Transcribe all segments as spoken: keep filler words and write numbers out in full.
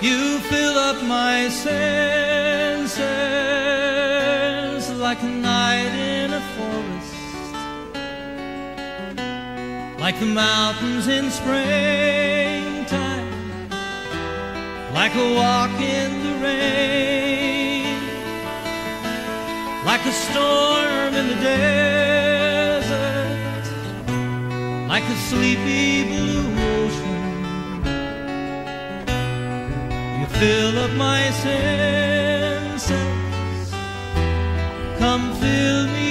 You fill up my senses like a night in a forest, like the mountains in springtime, like a walk in the rain, like a storm in the desert, like a sleepy blue ocean. You fill up my senses, come fill me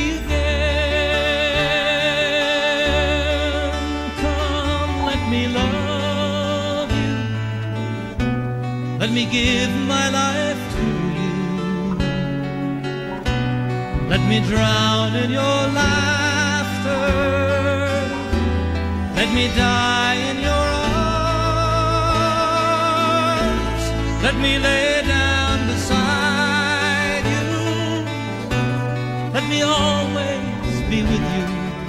again. Come, let me love you, let me give my life to you. Let me drown in your laughter, let me die in your arms, let me lay down beside you, let me always be with you.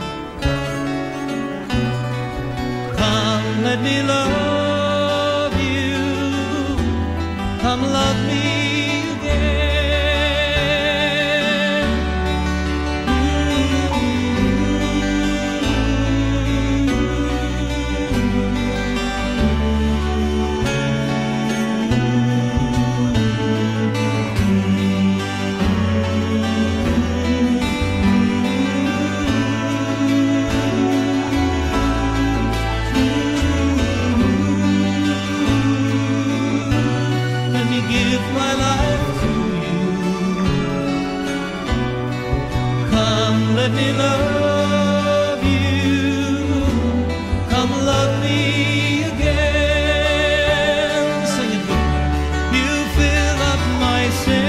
Come, let me love you, come love me again. Let me love you, come love me again. Sing it with me. You fill up my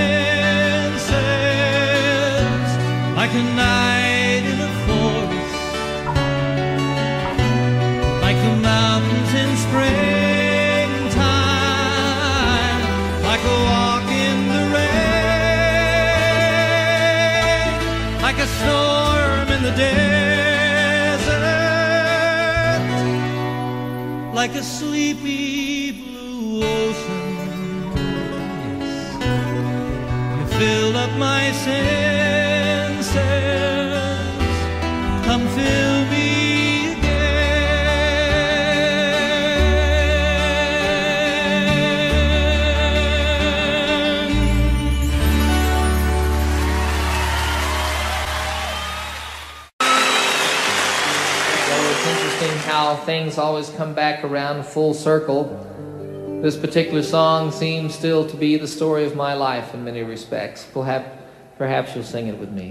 senses like a night in a forest, like the mountains in springtime, like a walk in the rain, like a storm in the desert, like a sleepy blue ocean. Yes. You fill up my senses, come fill me how things always come back around full circle. This particular song seems still to be the story of my life in many respects. Perhaps, perhaps you'll sing it with me.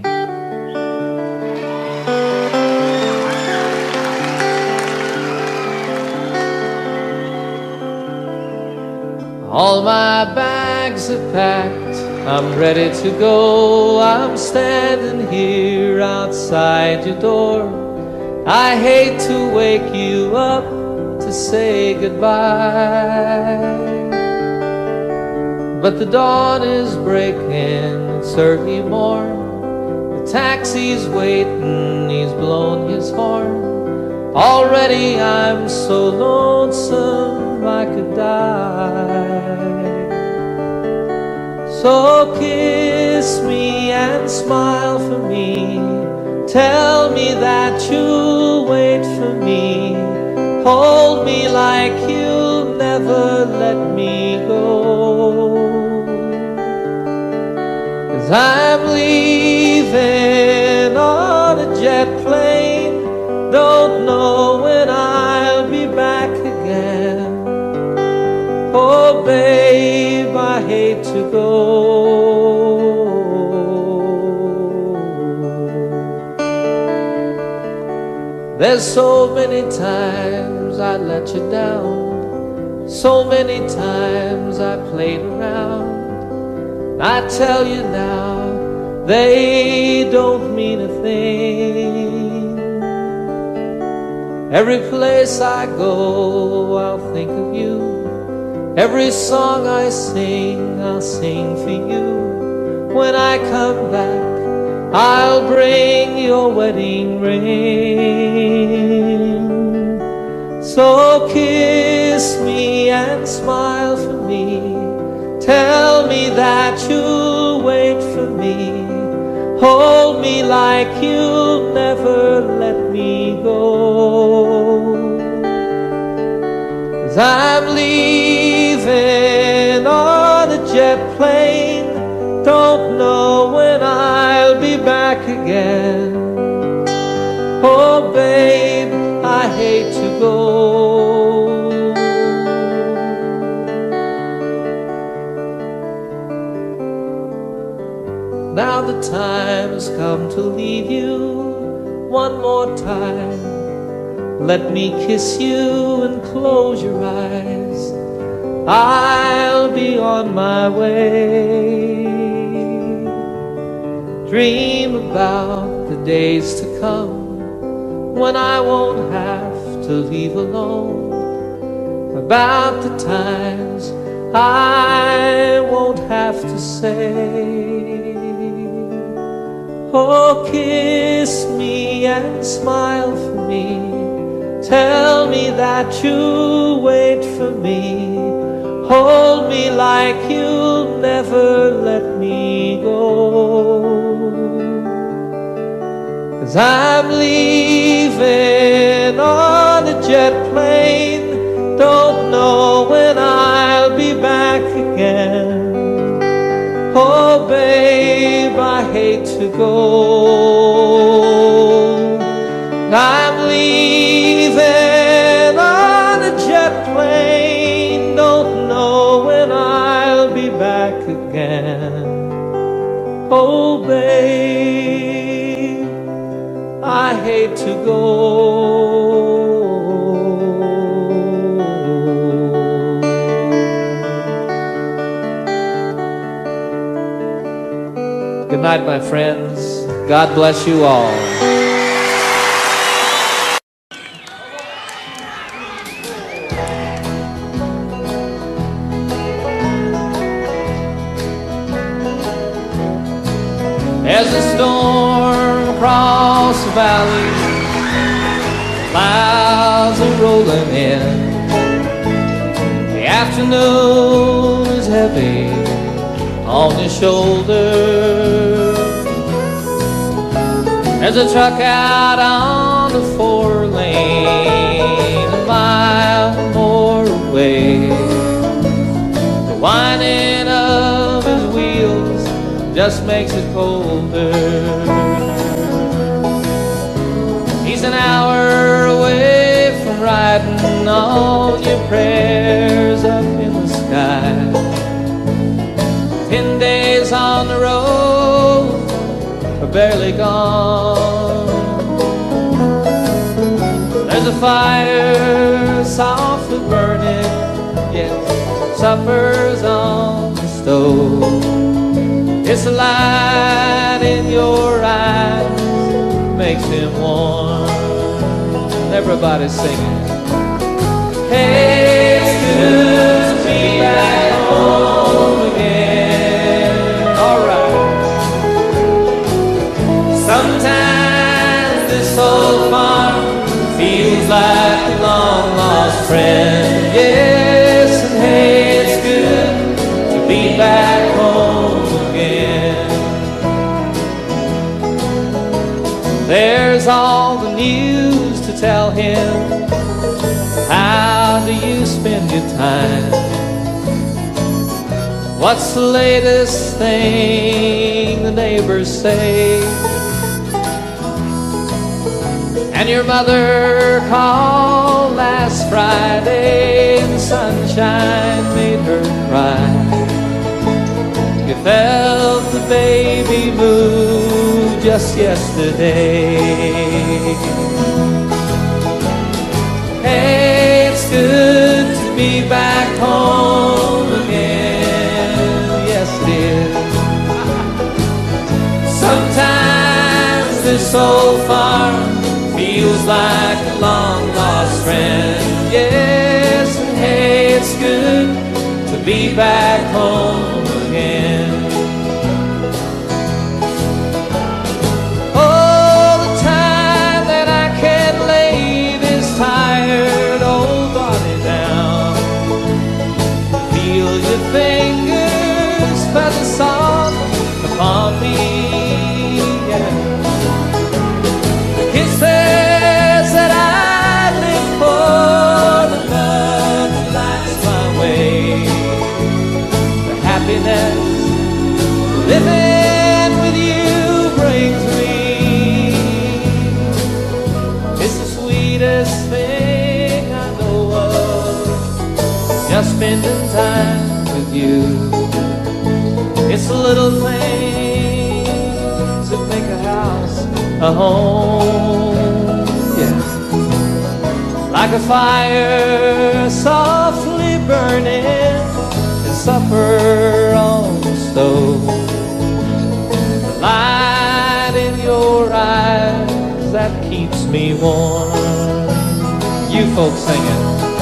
All my bags are packed, I'm ready to go. I'm standing here outside your door. I hate to wake you up to say goodbye, but the dawn is breaking, it's early morn. The taxi's waiting, he's blown his horn. Already I'm so lonesome I could die. So kiss me and smile for me, tell me that you'll wait for me. Hold me like you'll never let me go. 'Cause I'm leaving on a jet plane, don't know when I'll be back again. Oh babe, I hate to go. There's so many times I let you down, so many times I played around. I tell you now, they don't mean a thing. Every place I go, I'll think of you. Every song I sing, I'll sing for you. When I come back, I'll bring your wedding ring. So kiss me and smile for me, Tell me that you'll wait for me. Hold me like you'll never let me go. 'Cause I'm leaving on a jet plane. Don't know when I'll be back again. Oh babe, I hate to go. Now the time has come to leave you one more time. Let me kiss you and close your eyes. I'll be on my way. Dream about the days to come when I won't have to leave alone. About the times I won't have to say, oh, kiss me and smile for me. Tell me that you'll wait for me. Hold me like you'll never let me go. 'Cause I'm leaving on a jet plane. Don't know when I'll be back again. Oh babe, I hate to go. I'm leaving on a jet plane. Don't know when I'll be back again. Oh babe, I hate to go. Good night, my friends. God bless you all. As the storm across the valley, clouds are rolling in. The afternoon is heavy on your shoulder. There's a truck out on the four lane, a mile more away. The whining of his wheels just makes it colder. He's an hour away from writing all your prayers up in the sky. Ten days on the road are barely gone. There's a fire softly burning, yes, supper's on the stove. It's a light in your eyes, makes him warm. Everybody's singing. Hey, it's good to be back home again. All right. Sometimes this old farm feels like a long-lost friend. Yes, and hey, it's good to be back home again. There's all the news to tell him. How do you spend your time? What's the latest thing the neighbors say? And your mother called last Friday, and the sunshine made her cry. You felt the baby move just yesterday. Hey, it's good to be back home again. Yes, it is. Sometimes this old farm feels like a long-lost friend. Yes, and hey, it's good to be back home again. Oh, the time that I can lay this tired old body down, feel your fingers you. It's the little things that make a house a home, yeah. Like a fire softly burning and supper on the stove. The light in your eyes that keeps me warm. You folks sing it.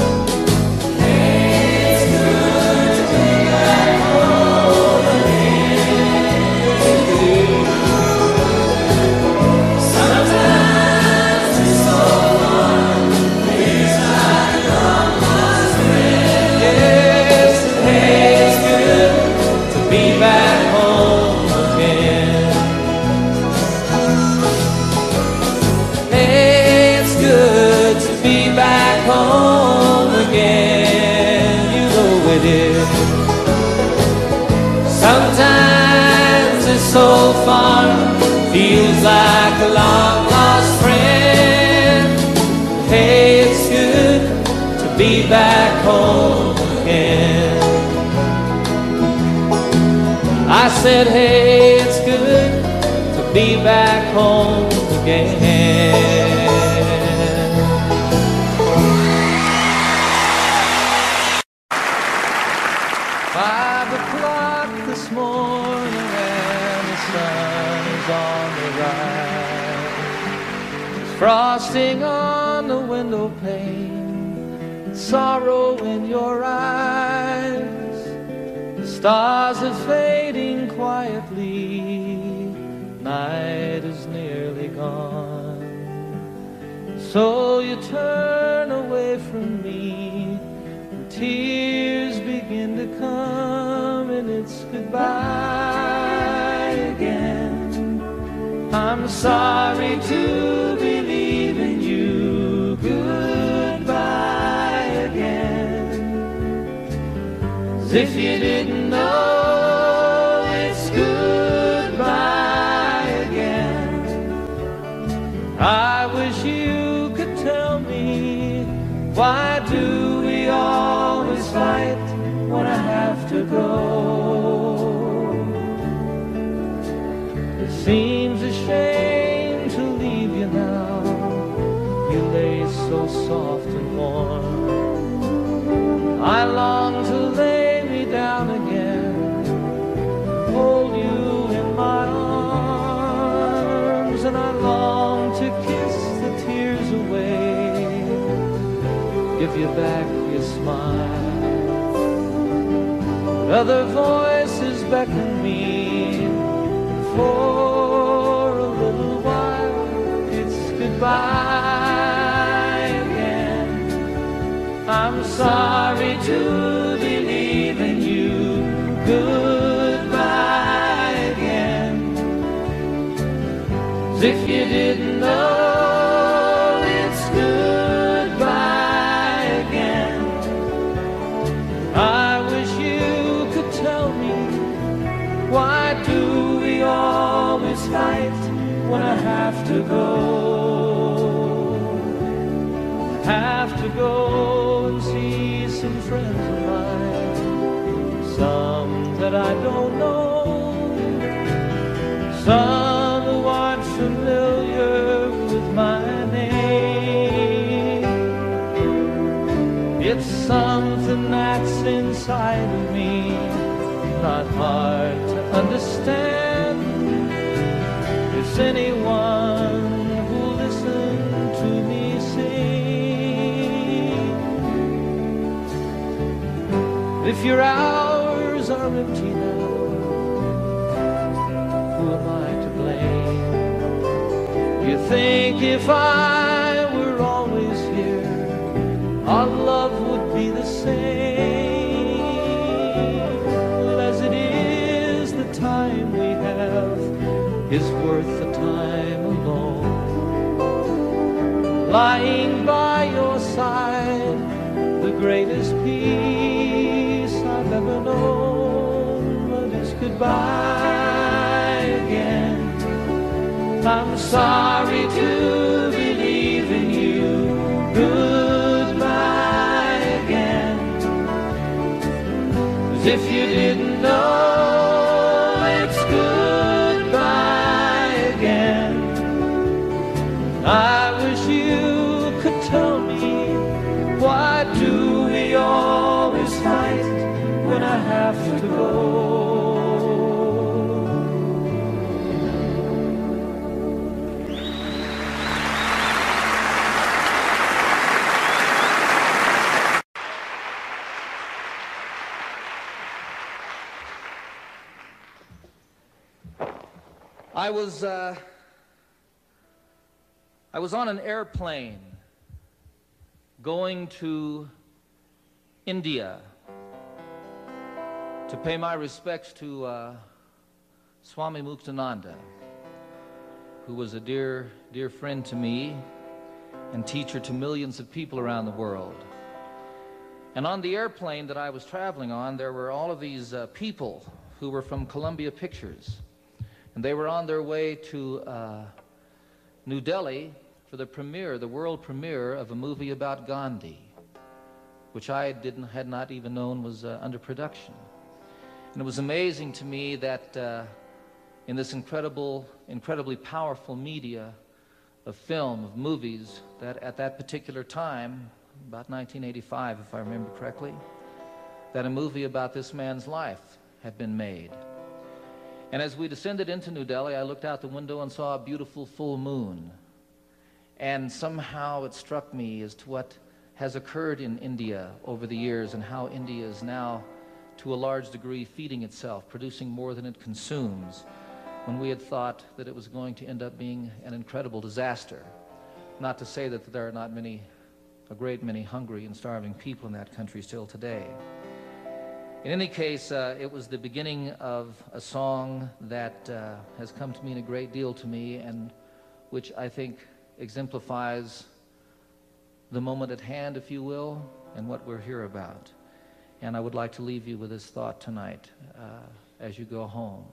Sometimes it's so far, feels like a long lost friend. Hey, it's good to be back home again. I said, hey, it's good to be back home again. Five o'clock this morning and the sun is on the rise. There's frosting on the window pane, sorrow in your eyes. The stars are fading quietly, night is nearly gone. So you turn away from me, and tears begin to come, and it's goodbye again. I'm sorry to be leaving you, goodbye again. As if you didn't know, it's goodbye again. I wish you could tell me, why do we always fight when I have to go? It seems a shame to leave you now, you lay so soft and warm. I long to lay me down again, hold you in my arms, and I long to kiss the tears away, give you back your smile. Other voices beckon me, for a little while it's goodbye again. I'm sorry to be leaving you, goodbye again. As if you didn't know, it's goodbye again. I wish you could tell me, why do we always fight when I have to go? I have to go and see some friends of mine, some that I don't know, some who aren't familiar with my name. It's something that's inside of me, not hard to understand. Is anyone who'll listen to me sing? If your hours are empty now, who am I to blame? You think if I were always here, our love would be the same. Well, as it is, the time we have is worth the time alone. Lying by your side, the greatest peace I've ever known. But it's goodbye again. I'm sorry to be leaving you, goodbye again. As if you didn't know it's goodbye again. I wish you could tell me, why do we always fight when I have to go? I was, uh, I was on an airplane going to India to pay my respects to uh, Swami Muktananda, who was a dear, dear friend to me and teacher to millions of people around the world. And on the airplane that I was traveling on, there were all of these uh, people who were from Columbia Pictures. And they were on their way to uh, New Delhi for the premiere, the world premiere of a movie about Gandhi, which I didn't, had not even known was uh, under production. And it was amazing to me that uh, in this incredible, incredibly powerful media of film, of movies, that at that particular time, about nineteen eighty-five, if I remember correctly, that a movie about this man's life had been made. And as we descended into New Delhi, I looked out the window and saw a beautiful full moon. And somehow it struck me as to what has occurred in India over the years and how India is now, to a large degree, feeding itself, producing more than it consumes, when we had thought that it was going to end up being an incredible disaster. Not to say that there are not many, a great many hungry and starving people in that country still today. In any case, uh, it was the beginning of a song that uh, has come to mean a great deal to me, and which I think exemplifies the moment at hand, if you will, and what we're here about. And I would like to leave you with this thought tonight uh, as you go home.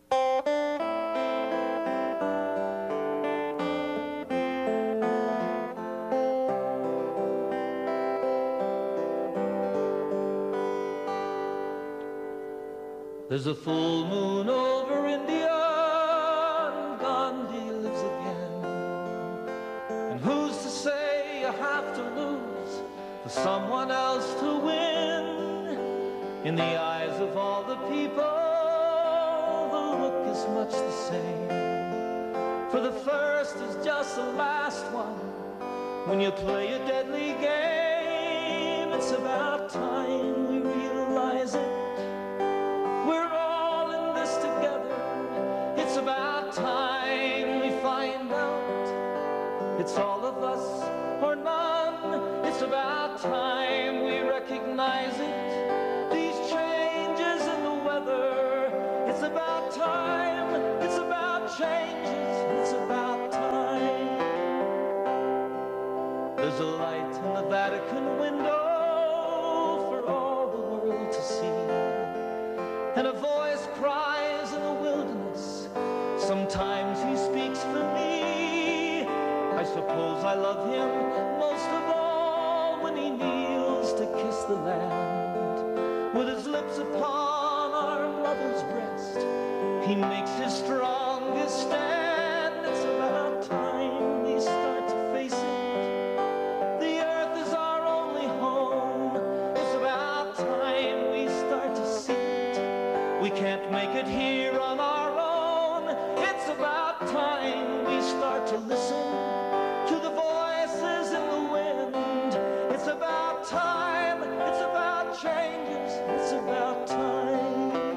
There's a full moon over India, and Gandhi lives again. And who's to say you have to lose for someone else to win? In the eyes of all the people, the look is much the same. For the first is just the last one. When you play a deadly game, it's about time we realize it. We're all in this together. It's about time we find out. It's all of us or none. It's about time we recognize it. These changes in the weather. It's about time. It's about changes. It's about time. There's a light in the Vatican window for all the world to see. And a voice cries in the wilderness. Sometimes he speaks for me. I suppose I love him most of all when he kneels to kiss the land. With his lips upon our mother's breast, he makes his strongest stand. It's about time we start to face it. The earth is our only home. It's about time we start to see it. We can't make it here on our own. It's about time we start to listen to the voices in the wind. It's about time. It's about changes. It's about time.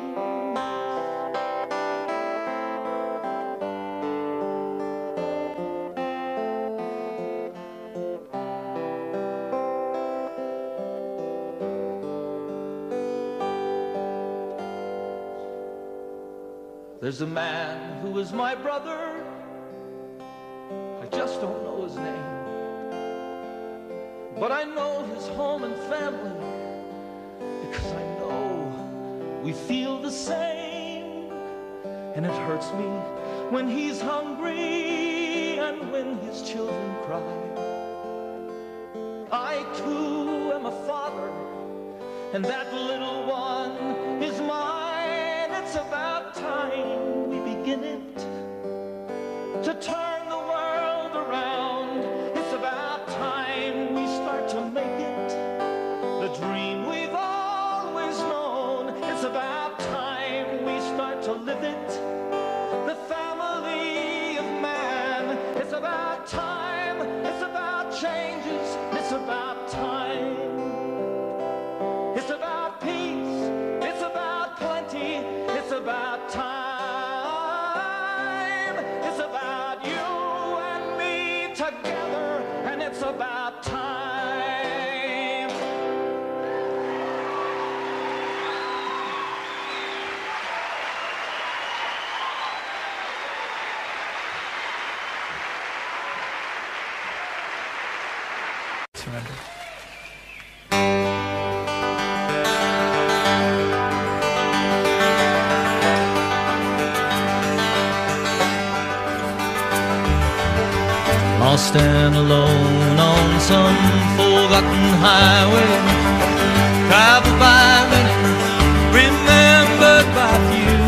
There's a man who is my brother. I just don't know his name. But I know his home and family, because I know we feel the same. And it hurts me when he's hungry and when his children cry. I too am a father, and that little one is mine. It's about time we begin it, to turn the world around. It's about time we start to make it the dream we've always known. It's about time we start to live it, the family of man. It's about time, it's about changes, it's about time. It's about peace, it's about plenty, it's about time. It's about you and me together, and it's about time. Surrender. Lost and alone on some forgotten highway, traveled by many, remembered by few,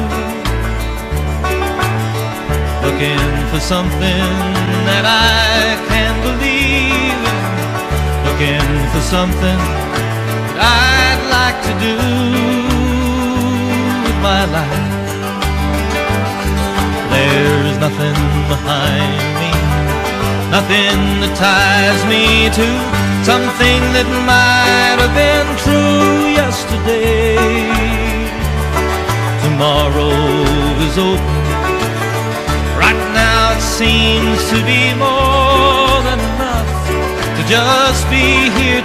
looking for something that I can believe in, looking for something that I'd like to do with my life. There's nothing behind me, nothing that ties me to something that might have been true yesterday. Tomorrow is open. Right now it seems to be more than enough to just be here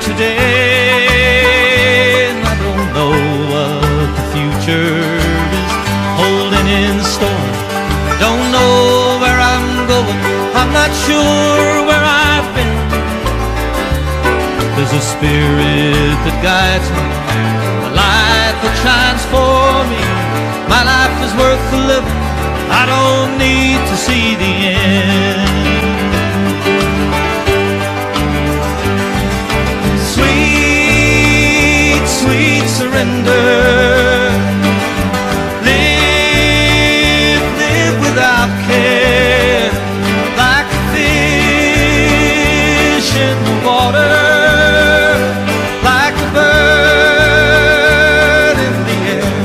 today. And I don't know what the future is holding in store. Don't know where I'm going, I'm not sure where I've been. There's a spirit that guides me, a light that shines for me. My life is worth the living, I don't need to see the end. Sweet, sweet surrender. Without care, like a fish in the water, like a bird in the air.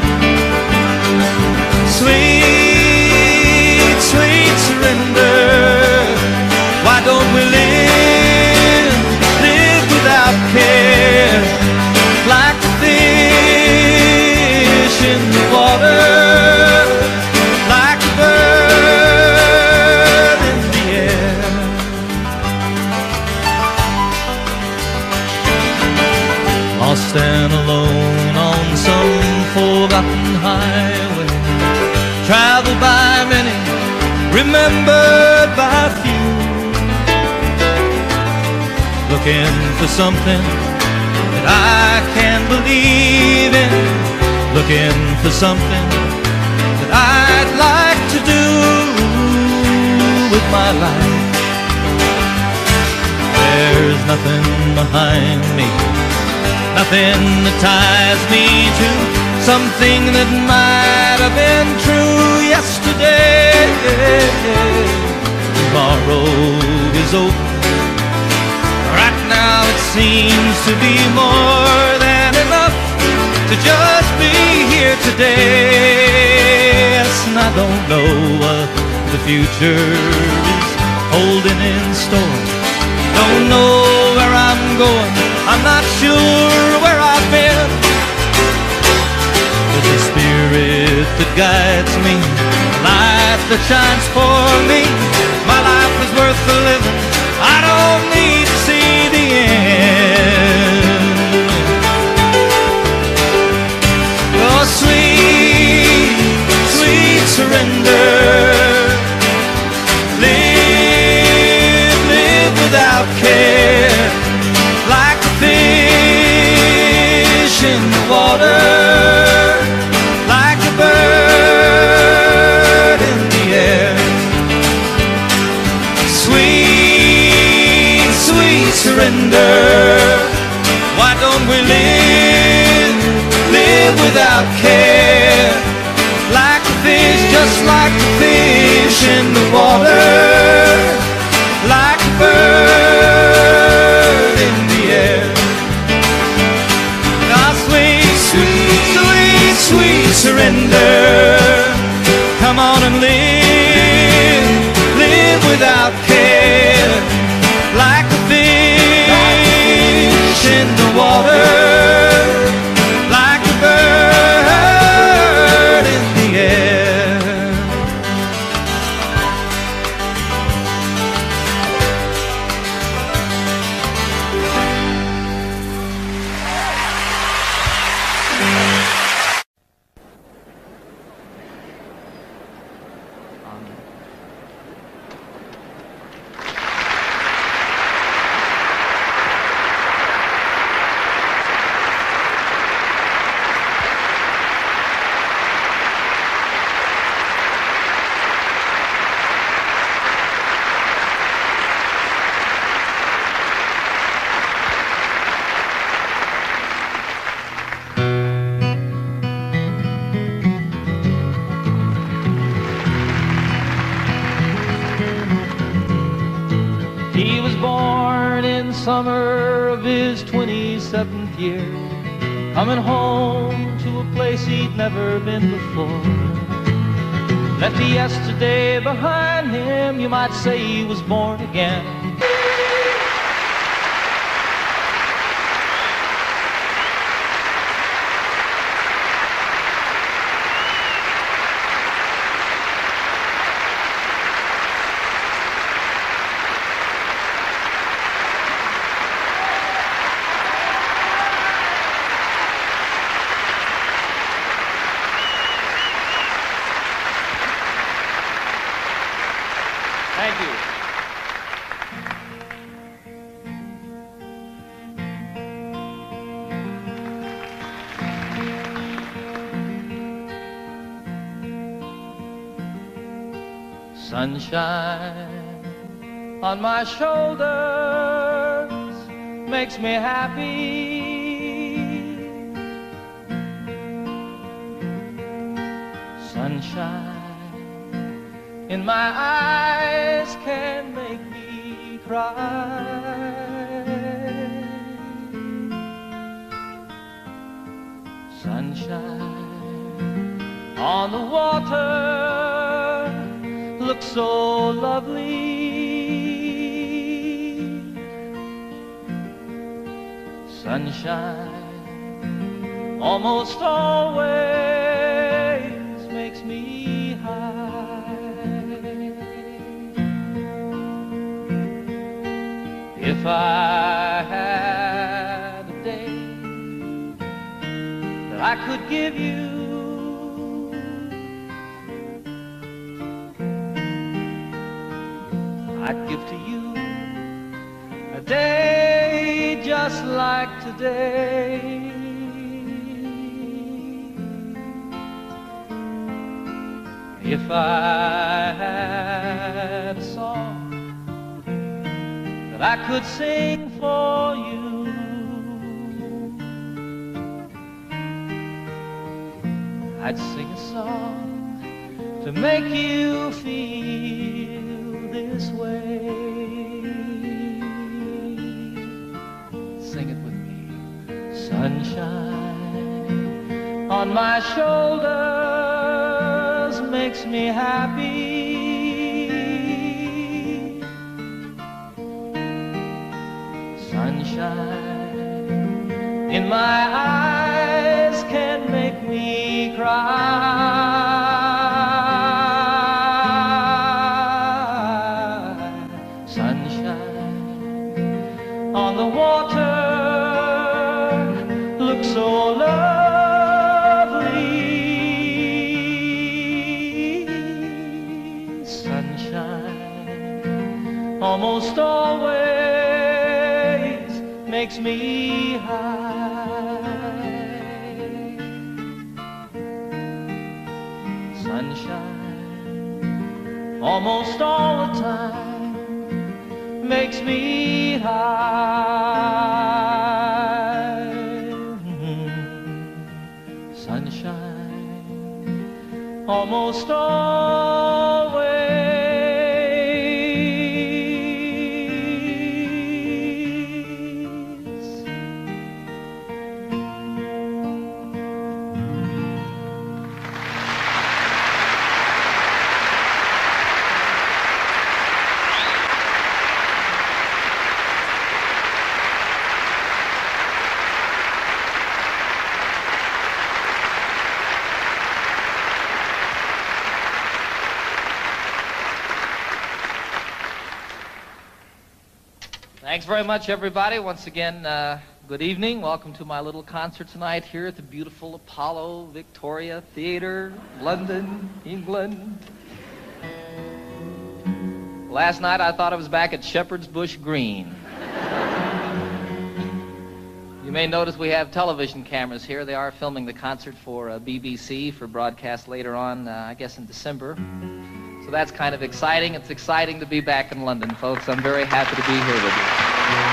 Sweet, sweet surrender. Why don't we live, live without care, like a fish in the water? Lost and alone on some forgotten highway, traveled by many, remembered by few, looking for something that I can believe in, looking for something that I'd like to do with my life. There's nothing behind me, nothing that ties me to something that might have been true yesterday. Tomorrow is open. Right now it seems to be more than enough to just be here today. Yes, and I don't know what the future is holding in store. Don't know where I'm going, I'm not sure where I've been. There's a spirit that guides me, a light that shines for me. My life is worth the living, I don't need to see the end. Your sweet, sweet surrender. Live, live without care, like a fish in the water, like a bird in the air. Sweet, sweet surrender. Why don't we live without care, like a fish, just like a fish in the water, like a bird in the air. Now sweet, sweet, sweet, sweet surrender, come on and live, live without care, like a fish in the water, like a bird in the air. He was born in summer of his twenty-seventh year, coming home to a place he'd never been before. Left yesterday behind him, you might say he was born again. Thank you. Sunshine on my shoulders makes me happy. Sunshine in my eyes can make me cry. Sunshine on the water looks so lovely. Sunshine almost always makes me high. If I had a day that I could give you, I'd give to you a day just like today. If I had a song that I could sing for you, I'd sing a song to make you feel this way. Sing it with me. Sunshine on my shoulders makes me happy. Sunshine in my eyes can make me cry. Sunshine on the water looks so lovely. Sunshine almost always makes me high. Sunshine almost all the time makes me high. Sunshine almost always. Thanks very much, everybody. Once again, uh, good evening. Welcome to my little concert tonight here at the beautiful Apollo Victoria Theatre, London, England. Last night, I thought I was back at Shepherd's Bush Green. You may notice we have television cameras here. They are filming the concert for uh, B B C for broadcast later on, uh, I guess in December. So that's kind of exciting. It's exciting to be back in London, folks. I'm very happy to be here with you.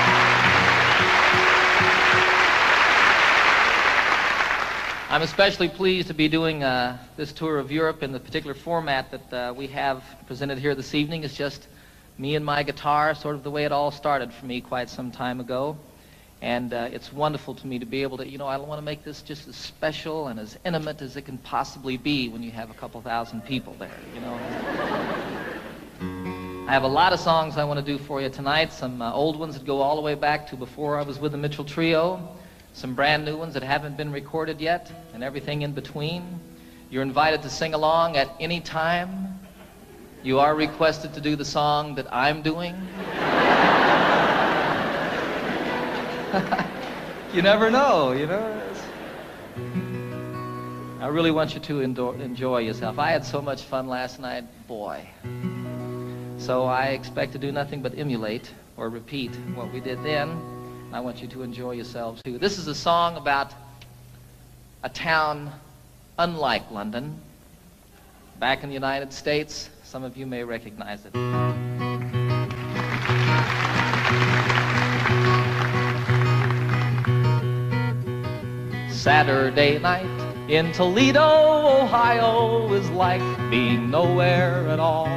I'm especially pleased to be doing uh, this tour of Europe in the particular format that uh, we have presented here this evening. It's just me and my guitar, sort of the way it all started for me quite some time ago. And uh, it's wonderful to me to be able to, you know, I want to make this just as special and as intimate as it can possibly be when you have a couple thousand people there, you know. I have a lot of songs I want to do for you tonight, some uh, old ones that go all the way back to before I was with the Mitchell Trio, some brand new ones that haven't been recorded yet, and everything in between. You're invited to sing along at any time. You are requested to do the song that I'm doing. You never know, you know. I really want you to enjoy yourself. I had so much fun last night, boy. So I expect to do nothing but emulate or repeat what we did then. I want you to enjoy yourselves too. This is a song about a town unlike London, back in the United States. Some of you may recognize it. Saturday night in Toledo, Ohio is like being nowhere at all.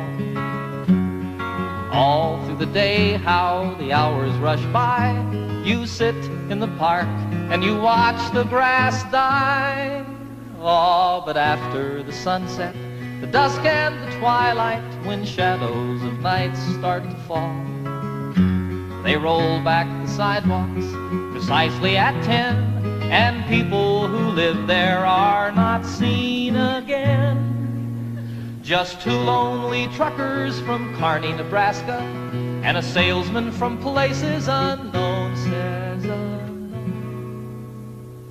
All through the day, how the hours rush by. You sit in the park and you watch the grass die. Oh, but after the sunset, the dusk and the twilight, when shadows of night start to fall, they roll back the sidewalks precisely at ten. And people who live there are not seen again. Just two lonely truckers from Kearney, Nebraska, and a salesman from places unknown, says unknown.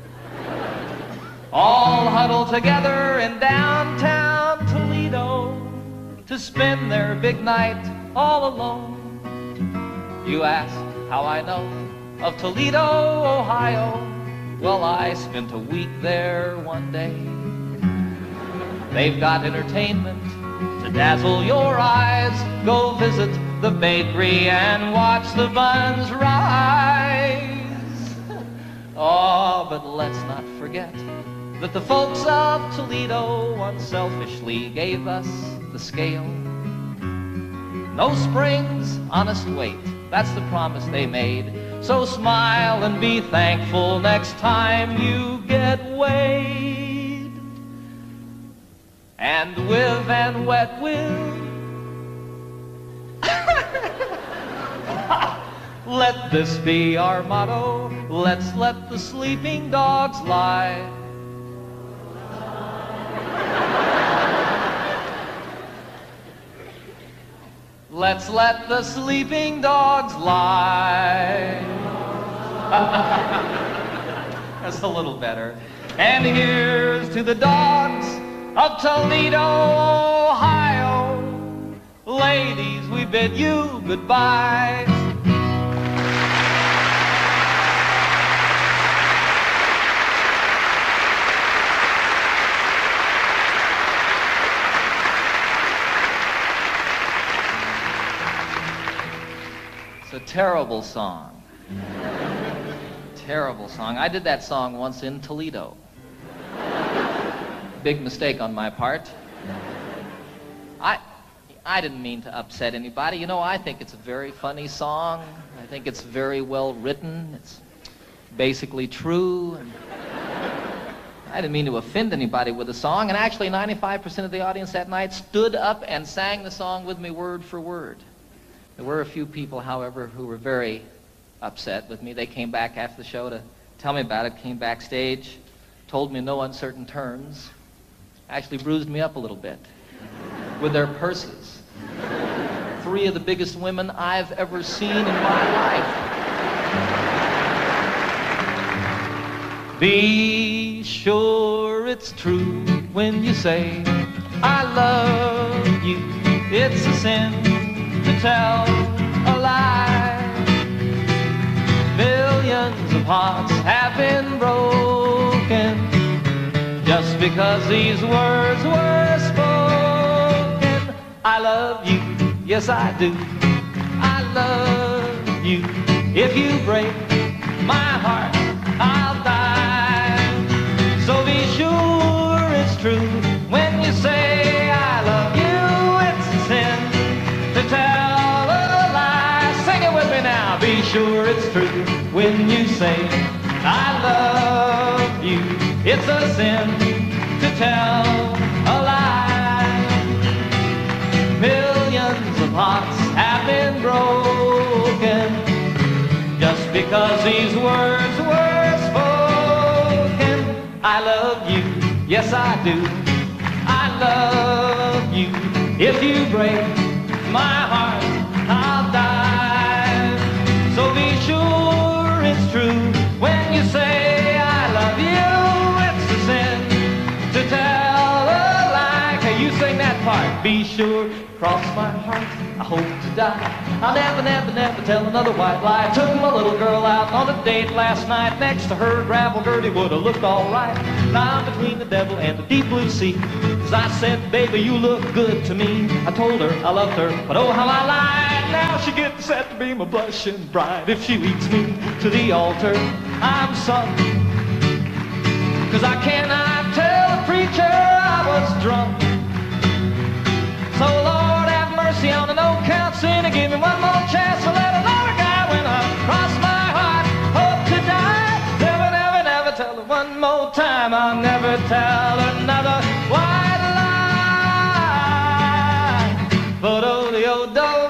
All huddled together in downtown Toledo to spend their big night all alone. You ask how I know of Toledo, Ohio. Well, I spent a week there one day. They've got entertainment to dazzle your eyes. Go visit the bakery and watch the buns rise. Oh, but let's not forget that the folks of Toledo unselfishly gave us the scale. No springs, honest weight, that's the promise they made. So smile and be thankful next time you get weighed. And with and wet with, let this be our motto. Let's let the sleeping dogs lie. Let's let the sleeping dogs lie. That's a little better. And here's to the dogs of Toledo, Ohio. Ladies, we bid you goodbye. It's a terrible song. Terrible song. I did that song once in Toledo. Big mistake on my part. I, I didn't mean to upset anybody. You know, I think it's a very funny song. I think it's very well written. It's basically true. And I didn't mean to offend anybody with the song. And actually, ninety-five percent of the audience that night stood up and sang the song with me word for word. There were a few people, however, who were very upset with me. They came back after the show to tell me about it, came backstage, told me in no uncertain terms, actually bruised me up a little bit with their purses. Three of the biggest women I've ever seen in my life. Be sure it's true when you say, I love you. It's a sin to tell a lie. Millions of hearts have been broken just because these words were spoken. I love you, yes I do. I love you. If you break my heart, I'll die. So be sure it's true when you say I love you. It's a sin to tell a lie. Sing it with me now. Be sure it's true when you say I love you. It's a sin to tell a lie. Millions of hearts have been broken just because these words were spoken. I love you, yes I do. I love you. If you break my heart, I'll die. So be sure it's true when you say I love you. It's a sin to tell a lie. Can you sing that part? Be sure, cross my heart, I hope to die. I'll never, never, never tell another white lie. Took my little girl out on a date last night. Next to her, gravel Gertie would have looked all right. Now I'm between the devil and the deep blue sea. Cause I said, baby, you look good to me. I told her I loved her, but oh how I lied. Now she gets set to be my blushing bride. If she leads me to the altar, I'm sunk. Cause I cannot tell the preacher I was drunk. So Lord have mercy on an old count sinner. Give me one more chance to let another guy when I cross my heart. Hope to die. Never, never, never tell her one more time. I'll never tell another white lie. But oh, the old dog.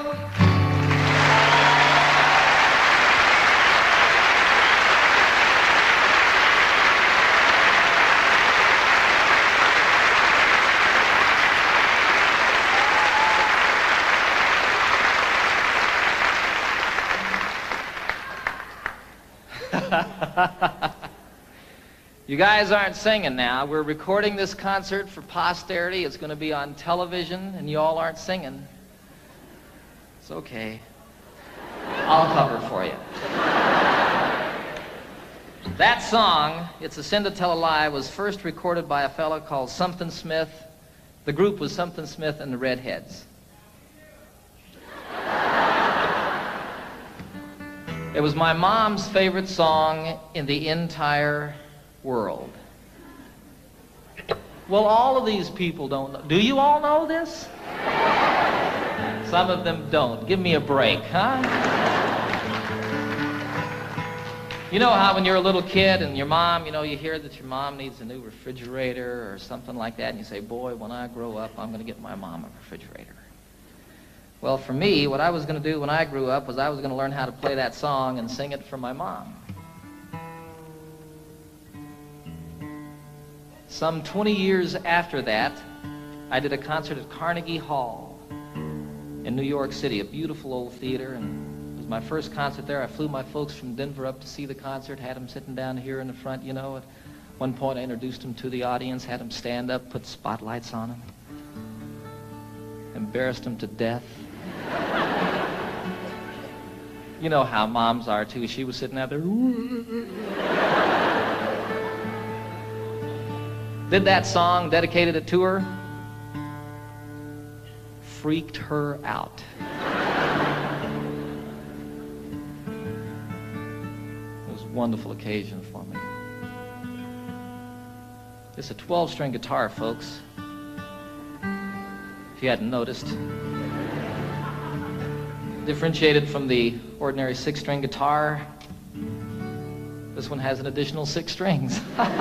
You guys aren't singing now. We're recording this concert for posterity. It's going to be on television, and you all aren't singing. It's okay. I'll cover for you. That song, It's a Sin to Tell a Lie, was first recorded by a fellow called Something Smith. The group was Something Smith and the Redheads. It was my mom's favorite song in the entire world. Well, all of these people don't know. Do you all know this? Some of them don't. Give me a break, huh? You know how when you're a little kid and your mom, you know, you hear that your mom needs a new refrigerator or something like that, and you say, boy, when I grow up, I'm going to get my mom a refrigerator. Well, for me, what I was going to do when I grew up was I was going to learn how to play that song and sing it for my mom. Some twenty years after that, I did a concert at Carnegie Hall in New York City, a beautiful old theater, and it was my first concert there. I flew my folks from Denver up to see the concert, had them sitting down here in the front, you know. At one point, I introduced them to the audience, had them stand up, put spotlights on them, embarrassed them to death. You know how moms are, too. She was sitting out there. Did that song, dedicated it to her. Freaked her out. It was a wonderful occasion for me. It's a twelve string guitar, folks. if you hadn't noticed. Differentiated from the ordinary six-string guitar, this one has an additional six strings.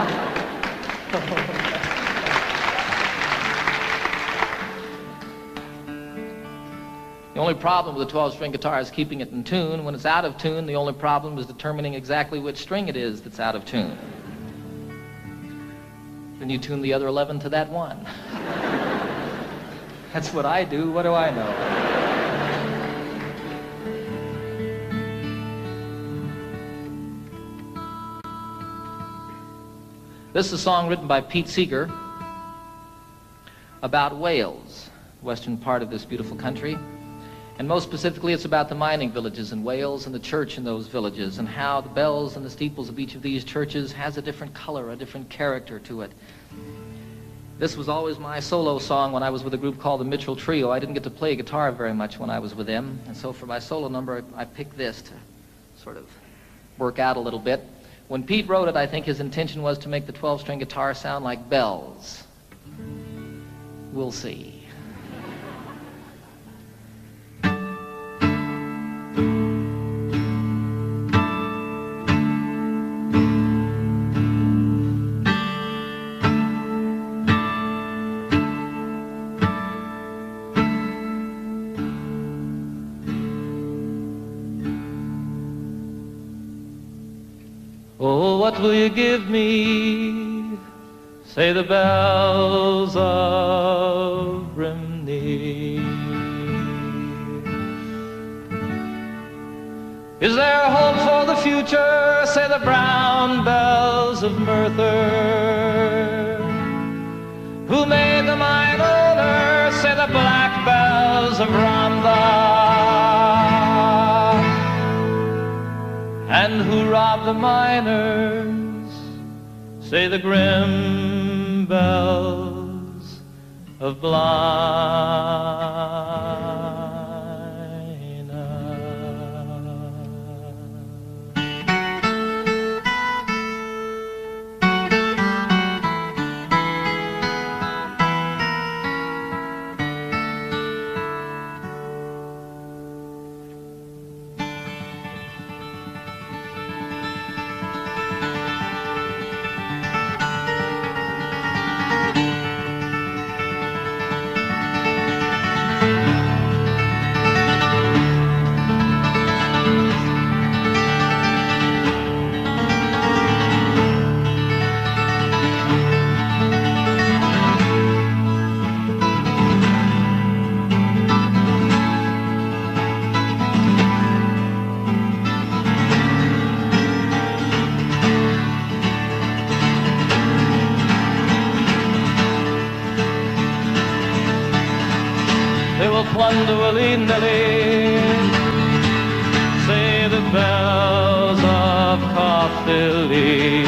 The only problem with a twelve-string guitar is keeping it in tune. When it's out of tune, the only problem is determining exactly which string it is that's out of tune. Then you tune the other eleven to that one. That's what I do. What do I know? This is a song written by Pete Seeger about Wales, the western part of this beautiful country. And most specifically, it's about the mining villages in Wales and the church in those villages and how the bells and the steeples of each of these churches has a different color, a different character to it. This was always my solo song when I was with a group called the Mitchell Trio. I didn't get to play guitar very much when I was with them, and so for my solo number, I picked this to sort of work out a little bit. When Pete wrote it, I think his intention was to make the twelve-string guitar sound like bells. We'll see. Oh, what will you give me? Say the bells of Brimney. Is there hope for the future? Say the brown bells of Merthyr. Who made the mine owner? Say the black bells of Rhondda. And who robbed the miners? Say the grim bells of Blaina. Plunder willy-nilly, say the bells of Caerphilly.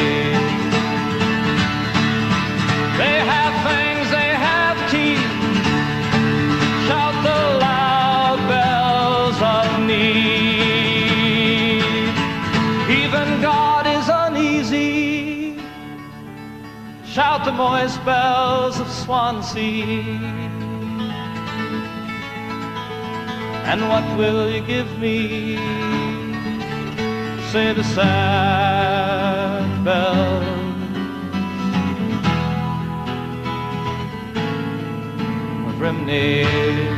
They have fangs, they have teeth, shout the loud bells of need. Even God is uneasy, shout the moist bells of Swansea. And what will you give me? Say the sad bells of Brimney.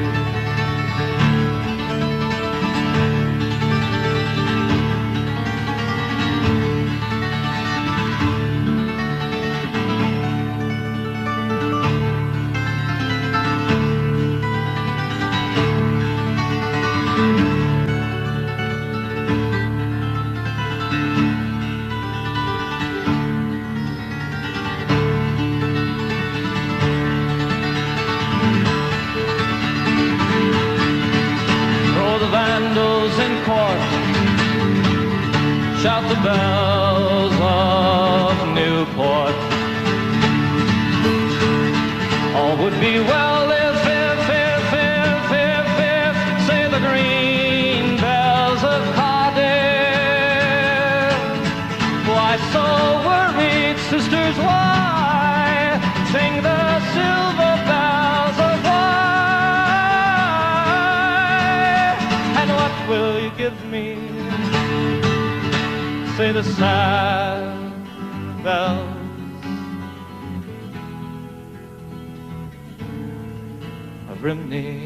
Shout the bells of Newport. All would be well if, if, if, if, if, if, say the green bells of Cardiff. Why so worried, sisters, why? Sing the silver bells of Wye. will you give me? Say the sad bells of Rimini.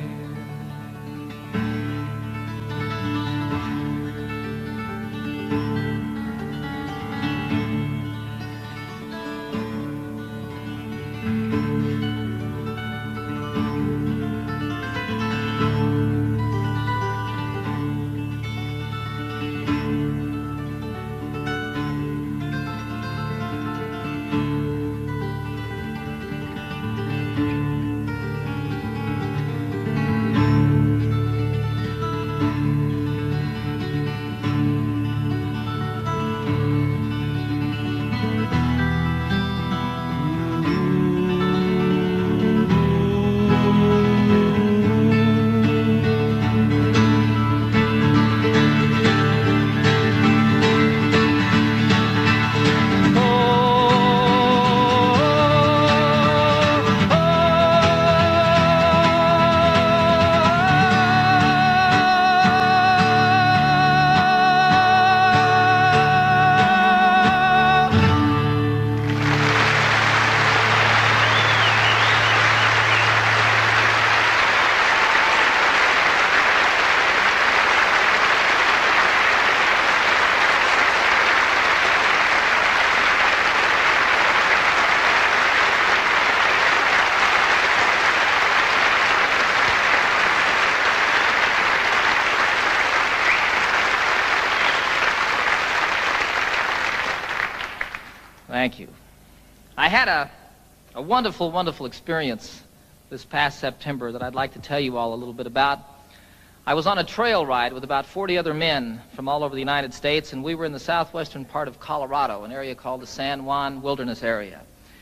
Thank you. I had a, a wonderful, wonderful experience this past September that I'd like to tell you all a little bit about. I was on a trail ride with about forty other men from all over the United States, and we were in the southwestern part of Colorado, an area called the San Juan Wilderness Area.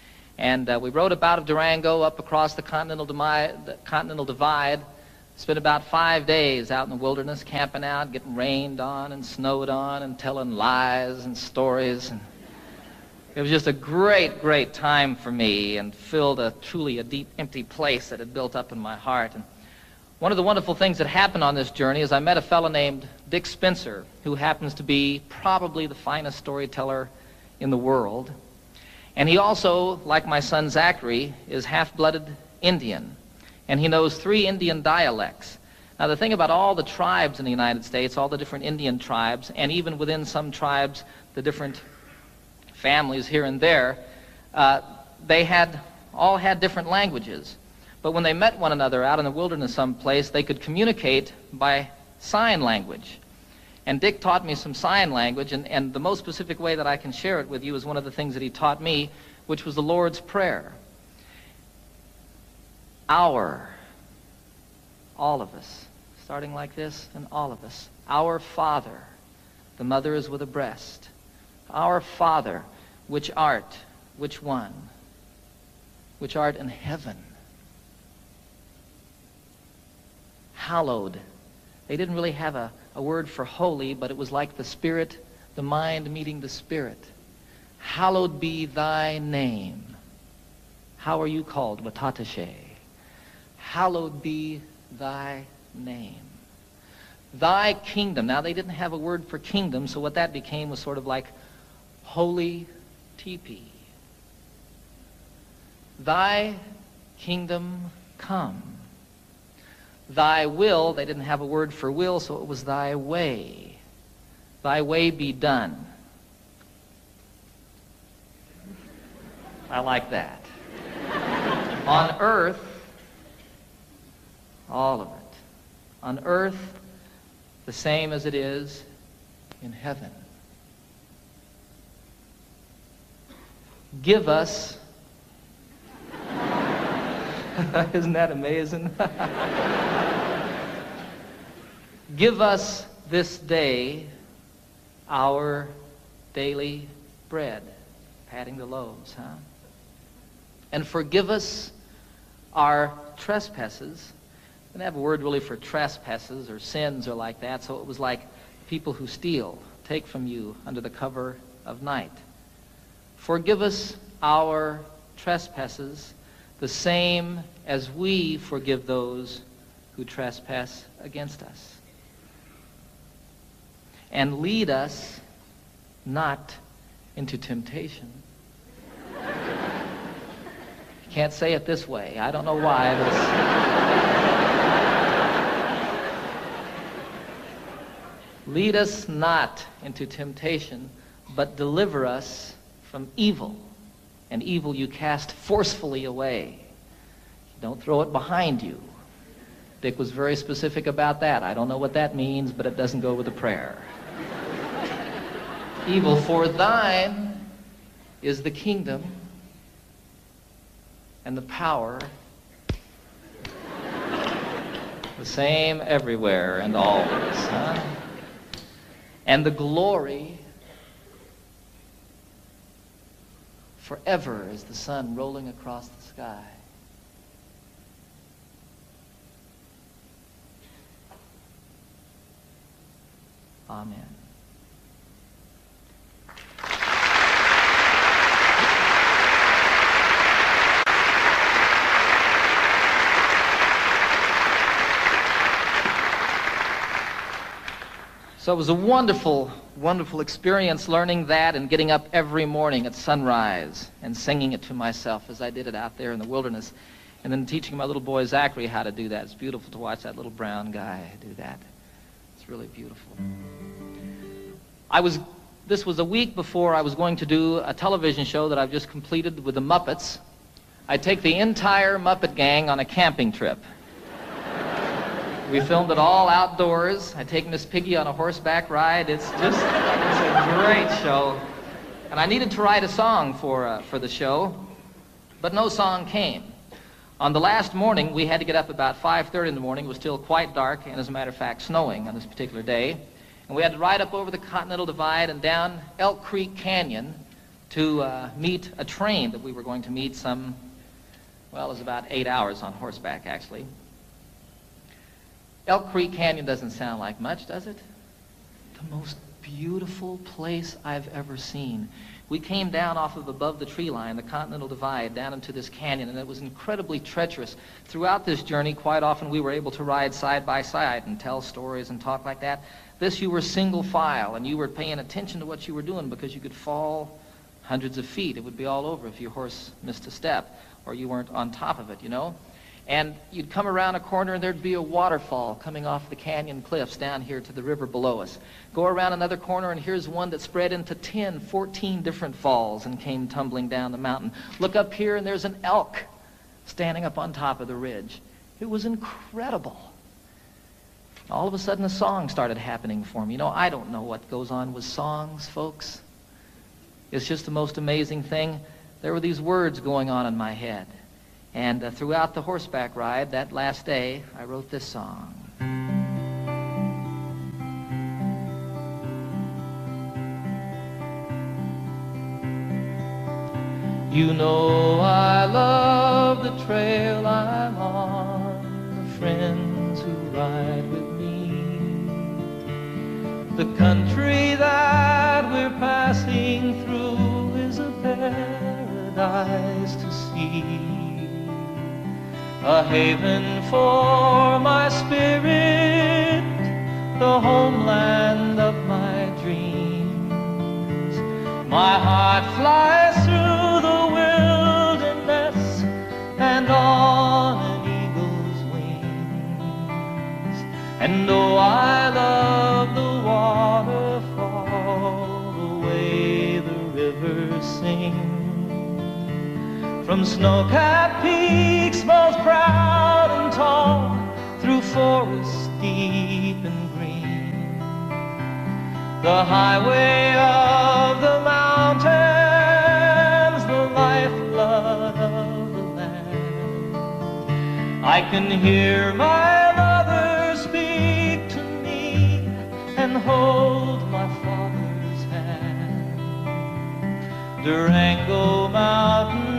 And uh, we rode up out of Durango up across the Continental, Demi- the Continental Divide, spent about five days out in the wilderness, camping out, getting rained on and snowed on and telling lies and stories. And it was just a great, great time for me and filled a truly a deep, empty place that had built up in my heart. And one of the wonderful things that happened on this journey is I met a fellow named Dick Spencer, who happens to be probably the finest storyteller in the world. And he also, like my son Zachary, is half-blooded Indian. And he knows three Indian dialects. Now, the thing about all the tribes in the United States, all the different Indian tribes, and even within some tribes, the different families here and there, uh, they had all had different languages. But when they met one another out in the wilderness someplace, they could communicate by sign language. And Dick taught me some sign language, and, and the most specific way that I can share it with you is one of the things that he taught me, which was the Lord's Prayer. Our, all of us, starting like this, and all of us. Our Father, the mother is with a breast. Our Father, which art, which one? Which art in heaven. Hallowed. They didn't really have a, a word for holy, but it was like the Spirit, the mind meeting the Spirit. Hallowed be thy name. How are you called? Watatashe. Hallowed be thy name. Thy kingdom. Now, they didn't have a word for kingdom, so what that became was sort of like holy teepee. Thy kingdom come. Thy will, they didn't have a word for will, so it was thy way. Thy way be done. I like that. On earth, all of it. On earth, the same as it is in heaven. Give us, isn't that amazing? Give us this day our daily bread, patting the loaves, huh? And forgive us our trespasses. They didn't have a word really for trespasses or sins or like that, so it was like people who steal, take from you under the cover of night. Forgive us our trespasses, the same as we forgive those who trespass against us. and lead us not into temptation. You can't say it this way. I don't know why. But lead us not into temptation, but deliver us from evil. And evil you cast forcefully away. Don't throw it behind you. Dick was very specific about that. I don't know what that means, but it doesn't go with the prayer. Evil, for thine is the kingdom and the power, the same everywhere and always, huh? And the glory forever as the sun rolling across the sky. Amen. So it was a wonderful, wonderful experience learning that and getting up every morning at sunrise and singing it to myself as I did it out there in the wilderness. And then teaching my little boy Zachary how to do that. It's beautiful to watch that little brown guy do that. It's really beautiful. I was, this was a week before I was going to do a television show that I've just completed with the Muppets. I take the entire Muppet gang on a camping trip. We filmed it all outdoors. I take Miss Piggy on a horseback ride. It's just, it's a great show. And I needed to write a song for, uh, for the show, but no song came. On the last morning, we had to get up about five thirty in the morning. It was still quite dark, and as a matter of fact, snowing on this particular day. And we had to ride up over the Continental Divide and down Elk Creek Canyon to uh, meet a train that we were going to meet some, well, it was about eight hours on horseback, actually. Elk Creek Canyon doesn't sound like much, does it? The most beautiful place I've ever seen. We came down off of above the tree line, the Continental Divide, down into this canyon, and it was incredibly treacherous. Throughout this journey, quite often we were able to ride side by side and tell stories and talk like that. This, you were single file, and you were paying attention to what you were doing because you could fall hundreds of feet. It would be all over if your horse missed a step or you weren't on top of it, you know? And you'd come around a corner and there'd be a waterfall coming off the canyon cliffs down here to the river below us. Go around another corner and here's one that spread into ten, fourteen different falls and came tumbling down the mountain. Look up here and there's an elk standing up on top of the ridge. It was incredible. All of a sudden a song started happening for me. You know, I don't know what goes on with songs, folks. It's just the most amazing thing. There were these words going on in my head. And uh, throughout the horseback ride, that last day, I wrote this song. You know I love the trail I'm on, the friends who ride with me. The country that we're passing through is a paradise to see. A haven for my spirit, the homeland of my dreams. My heart flies through the wilderness and on an eagle's wings. And though I love the waterfall, the way the river sings, from snow-capped peaks most proud and tall, through forests deep and green, the highway of the mountains, the lifeblood of the land. I can hear my mother speak to me and hold my father's hand. Durango Mountain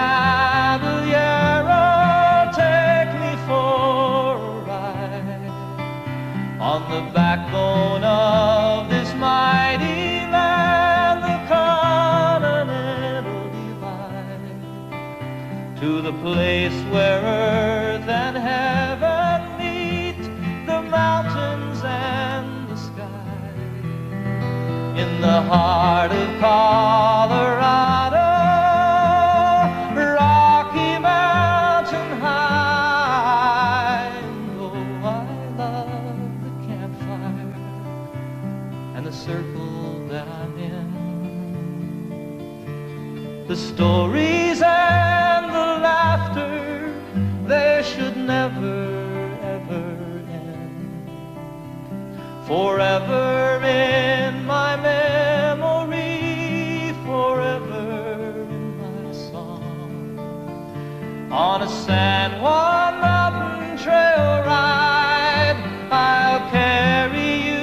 Caballero, take me for a ride on the backbone of this mighty land, the Continental Divide, to the place where earth and heaven meet, the mountains and the sky. in the heart of Colorado, Rocky Mountain high. And oh, I love the campfire and the circle that I'm in, the stories and the laughter, they should never, ever end. Forever in my memory, forever in my song. On a San Juan mountain trail ride, I'll carry you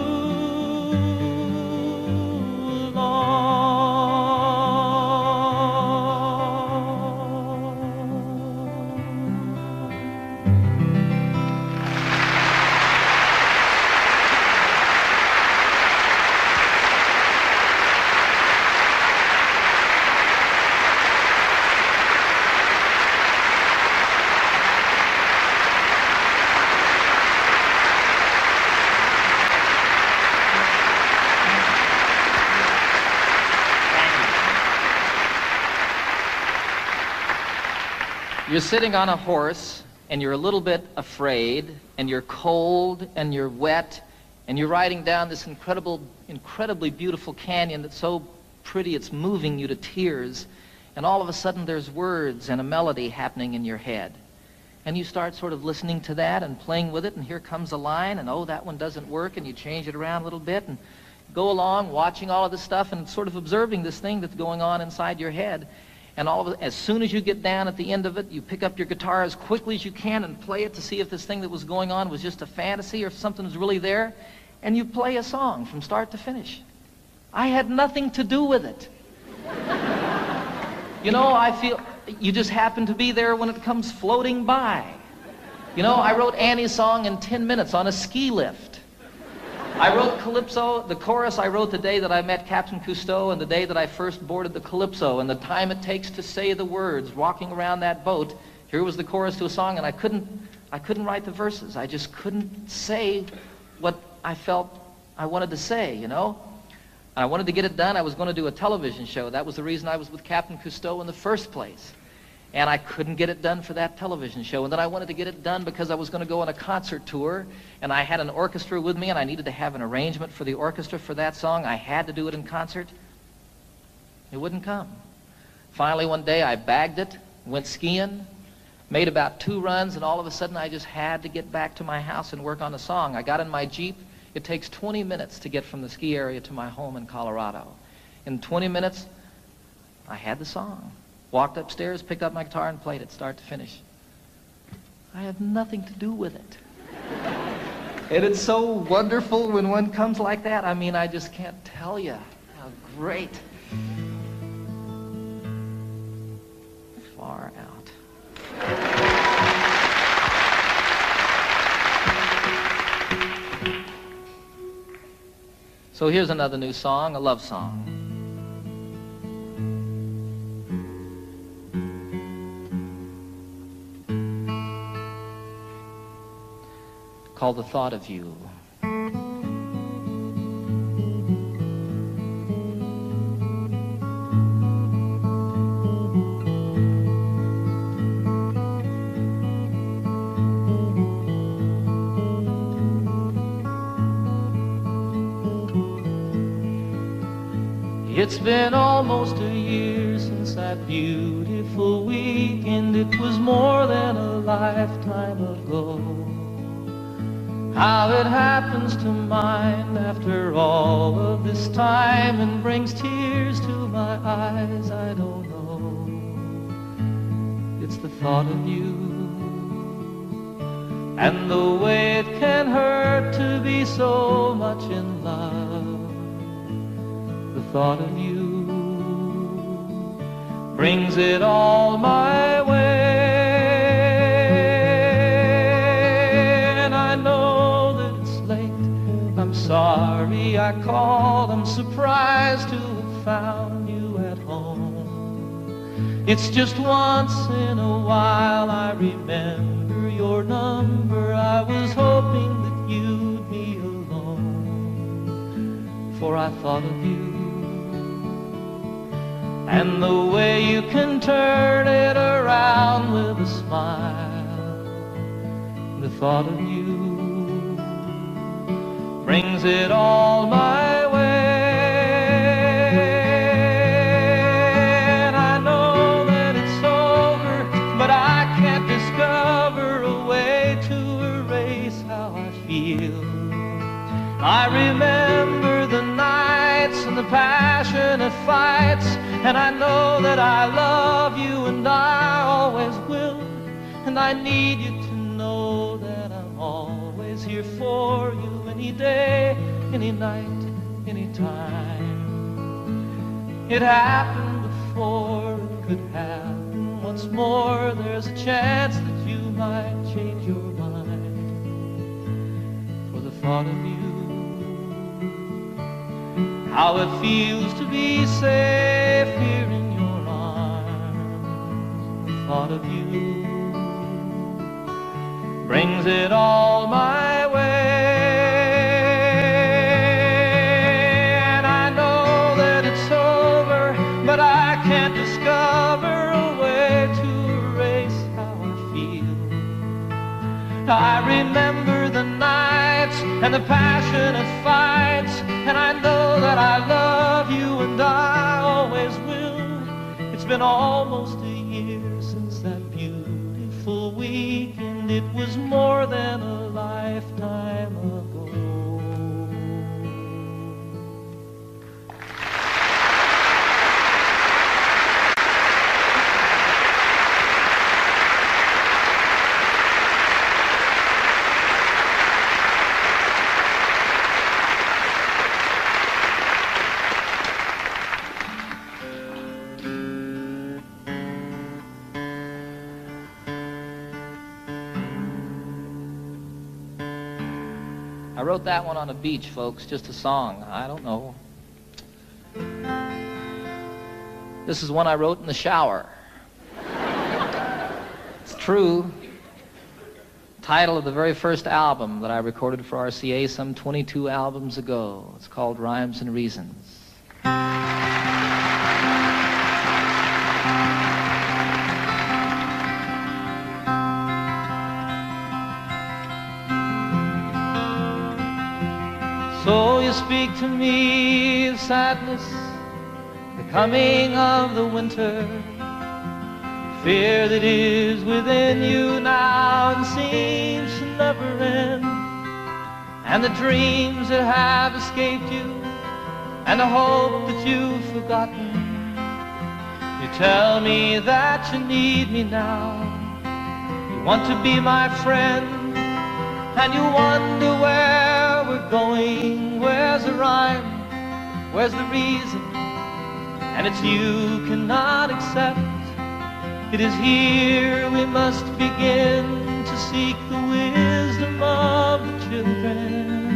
You're sitting on a horse, and you're a little bit afraid, and you're cold, and you're wet, and you're riding down this incredible, incredibly beautiful canyon that's so pretty it's moving you to tears, and all of a sudden there's words and a melody happening in your head. And you start sort of listening to that and playing with it, and here comes a line, and oh, that one doesn't work, and you change it around a little bit, and go along watching all of this stuff and sort of observing this thing that's going on inside your head. And all of it, as soon as you get down at the end of it, you pick up your guitar as quickly as you can and play it to see if this thing that was going on was just a fantasy or if something was really there, and you play a song from start to finish. I had nothing to do with it. You know, I feel you just happen to be there when it comes floating by. You know, I wrote Annie's song in ten minutes on a ski lift. I wrote Calypso, the chorus I wrote the day that I met Captain Cousteau and the day that I first boarded the Calypso, and the time it takes to say the words walking around that boat. Here was the chorus to a song, and I couldn't, I couldn't write the verses. I just couldn't say what I felt I wanted to say, you know? And I wanted to get it done. I was going to do a television show. That was the reason I was with Captain Cousteau in the first place. And I couldn't get it done for that television show. And then I wanted to get it done because I was going to go on a concert tour, and I had an orchestra with me, and I needed to have an arrangement for the orchestra for that song. I had to do it in concert. It wouldn't come. Finally, one day, I bagged it, went skiing, made about two runs, and all of a sudden, I just had to get back to my house and work on the song. I got in my Jeep. It takes twenty minutes to get from the ski area to my home in Colorado. In twenty minutes, I had the song. Walked upstairs, picked up my guitar, and played it start to finish. I had nothing to do with it. And it's so wonderful when one comes like that. I mean, I just can't tell you how great. Far out. So here's another new song, a love song. Called The Thought of You. It's been almost a year since that beautiful weekend. It was more than a lifetime ago. How it happens to mind after all of this time and brings tears to my eyes, I don't know. It's the thought of you and the way it can hurt to be so much in love. The thought of you brings it all my way. Sorry I called, I'm surprised to have found you at home. It's just once in a while I remember your number. I was hoping that you'd be alone. for I thought of you. And the way you can turn it around with a smile, the thought of you brings it all my way. And I know that it's over, but I can't discover a way to erase how I feel. I remember the nights and the passionate fights, and I know that I love you and I always will. And I need you to know that I'm always here for you, any day, any night, any time. It happened before it could happen once more. There's a chance that you might change your mind for the thought of you. How it feels to be safe here in your arms. The thought of you brings it all my way. And I know that it's over, but I can't discover a way to erase how I feel. I remember the nights and the passionate fights, and I know that I love you and I always will. It's been almost a year since that beautiful weekend. It was more than a lifetime ago. I wrote that one on a beach, folks, just a song. I don't know. This is one I wrote in the shower. It's true. Title of the very first album that I recorded for R C A some twenty-two albums ago. It's called Rhymes and Reasons. So you speak to me of sadness, the coming of the winter, fear that is within you now and seems to never end, and the dreams that have escaped you, and the hope that you've forgotten. You tell me that you need me now, you want to be my friend, and you wonder where we're going. Where's the rhyme? Where's the reason? And it's you cannot accept. It is here we must begin to seek the wisdom of the children,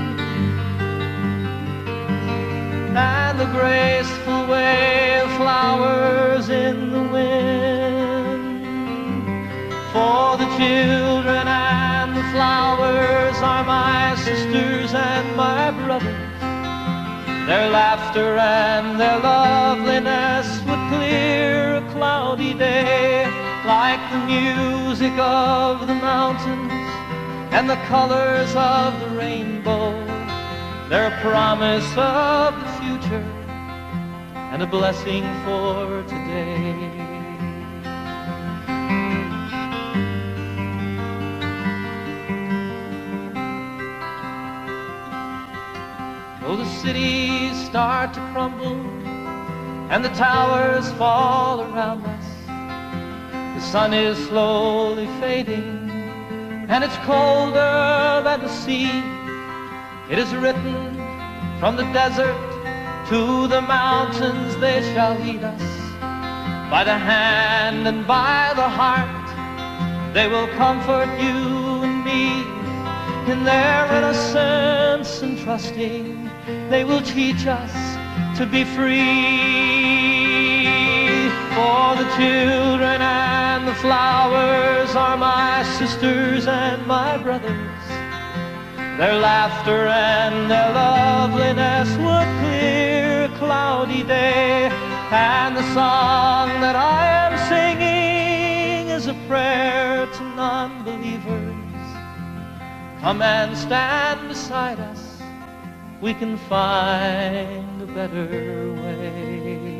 and the graceful way of flowers in the wind. For the children and the flowers are my sisters and my brothers. Their laughter and their loveliness would clear a cloudy day, like the music of the mountains and the colors of the rainbow. They're a promise of the future and a blessing for today. Though the cities start to crumble and the towers fall around us, the sun is slowly fading and it's colder than the sea. It is written from the desert to the mountains, they shall lead us by the hand and by the heart. They will comfort you and me in their innocence and trusting. They will teach us to be free. For the children and the flowers are my sisters and my brothers. Their laughter and their loveliness in S-wood clear, cloudy day. And the song that I am singing is a prayer to non-believers. Come and stand beside us, we can find a better way.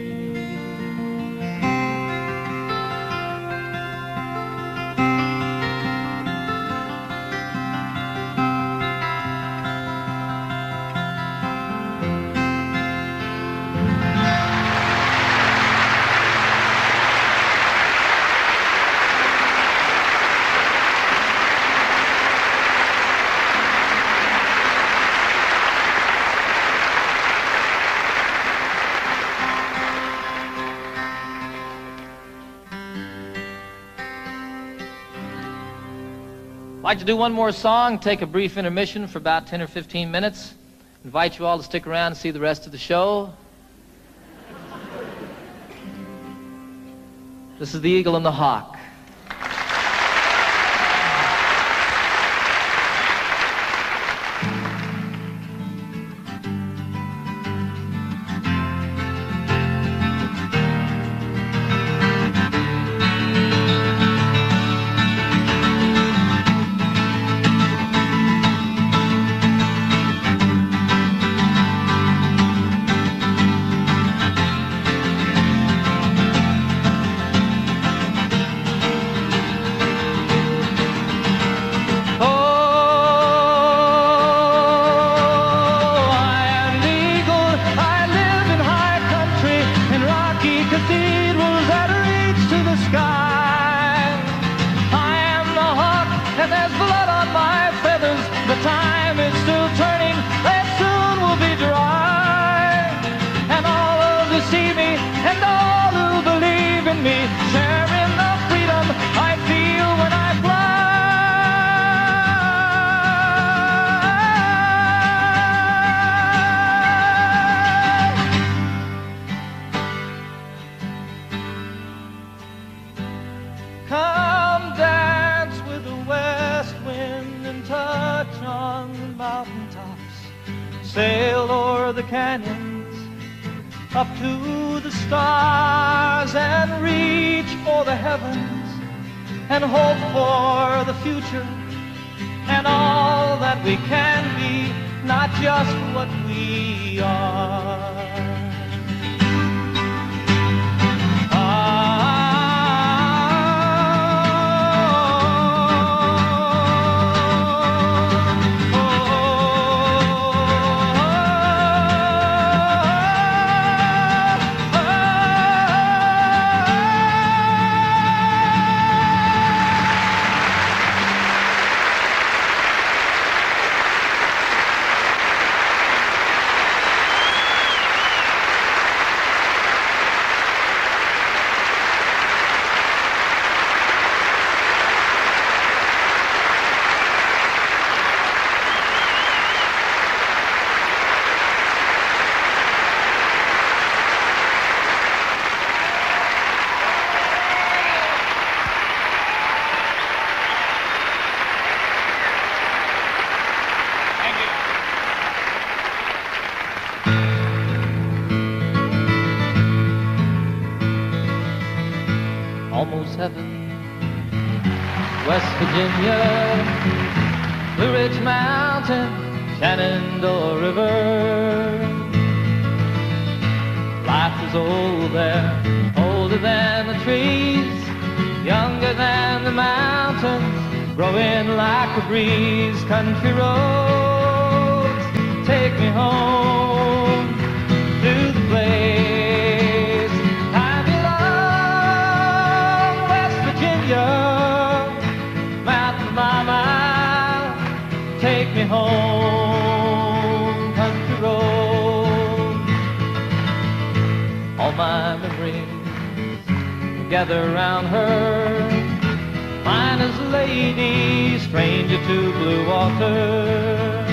I'd like to do one more song, take a brief intermission for about ten or fifteen minutes. Invite you all to stick around and see the rest of the show. This is the Eagle and the Hawk. Sail o'er the canyons, up to the stars, and reach for the heavens, and hope for the future, and all that we can be, not just what we are. Ah, almost heaven, West Virginia, Blue Ridge Mountain, Shenandoah River. Life is old there, older than the trees, younger than the mountains, growing like a breeze. Country roads take me home to the place mountain by mile, take me home, country road. All my memories gather around her, mine is a lady, stranger to blue water.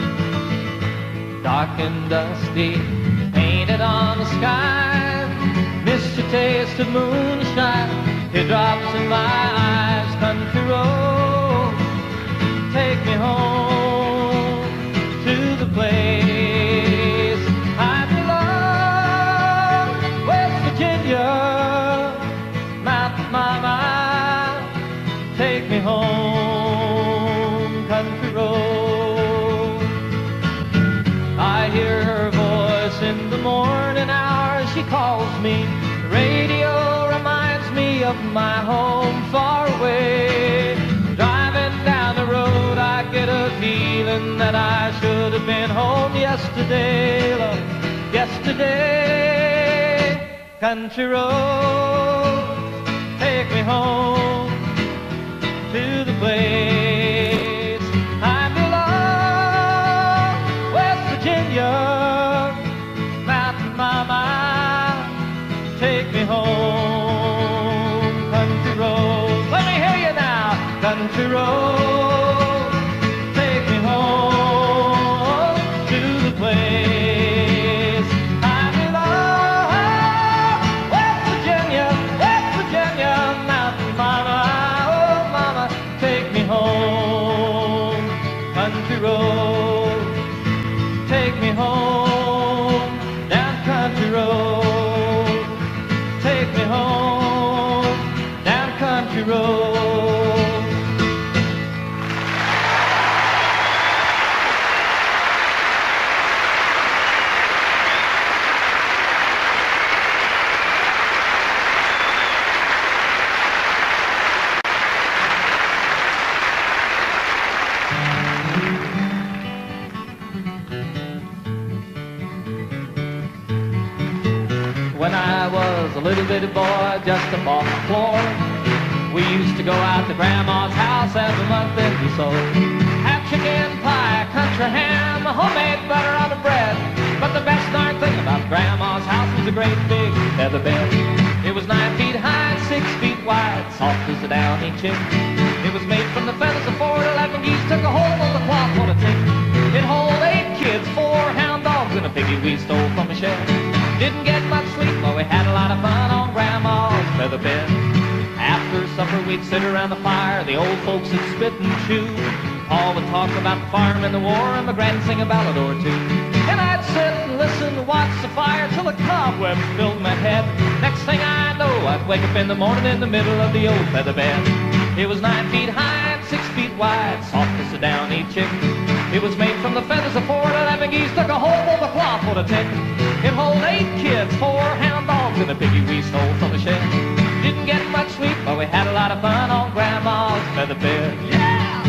Dark and dusty, painted on the sky, miss your taste of moonshine, teardrops in my eyes. Country road, take me home to the place in the morning hours she calls me. The radio reminds me of my home far away. Driving down the road I get a feeling that I should have been home yesterday, love, yesterday. Country road, take me home to the place I belong. West Virginia, Mountain Mama, take me home. Country road, let me hear you now. Country road, take me home to the place I belong. West Virginia, West Virginia, Mountain Mama, oh Mama, take me home. Country road, take me home. Down country road, take me home. Down country road. When I was a little bitty boy, just up off the floor, we used to go out to Grandma's house every month and we sold half chicken pie, country ham, homemade butter on the bread. But the best darn thing about Grandma's house was a great big feather bed. It was nine feet high and six feet wide, soft as a downy chick. It was made from the feathers of four eleven geese, took a hold on the cloth for a tick. It hold eight kids, four hound dogs, and a piggy we stole from a shed. Didn't get much sleep, but we had a lot of fun on Grandma's feather bed. After supper, we'd sit around the fire, the old folks would spit and chew. Paul would talk about the farm and the war, and my grand sing a ballad or two. And I'd sit and listen and watch the fire till a cobweb filled my head. Next thing I know, I'd wake up in the morning in the middle of the old feather bed. It was nine feet high and six feet wide, soft as a downy chick. It was made from the feathers of four eleven geese, took a hold of the cloth for a tick. It hold eight kids, four hound dogs, and a piggy we stole from the shed. Didn't get much sleep, but we had a lot of fun on Grandma's feather bed. Yeah!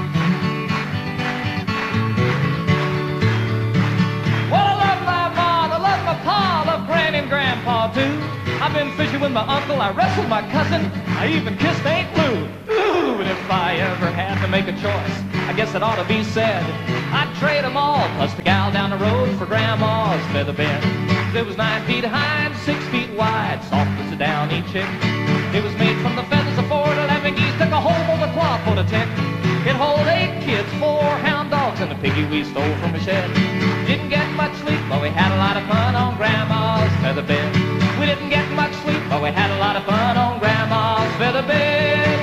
Well, I love my mom, I love my pa, I love Granny and Grandpa too. I've been fishing with my uncle, I wrestled my cousin, I even kissed Aunt Lou. Ooh, and if I ever had to make a choice, I guess it ought to be said, I'd trade them all, plus the gal down the road for Grandma's feather bed. It was nine feet high and six feet wide, soft as a downy chick. It was made from the feathers of four eleven geese, took a hold of the cloth for the tick. It hold eight kids, four hound dogs, and a piggy we stole from a shed. Didn't get much sleep, but we had a lot of fun on Grandma's feather bed. We didn't get much sleep, but we had a lot of fun on Grandma's feather bed.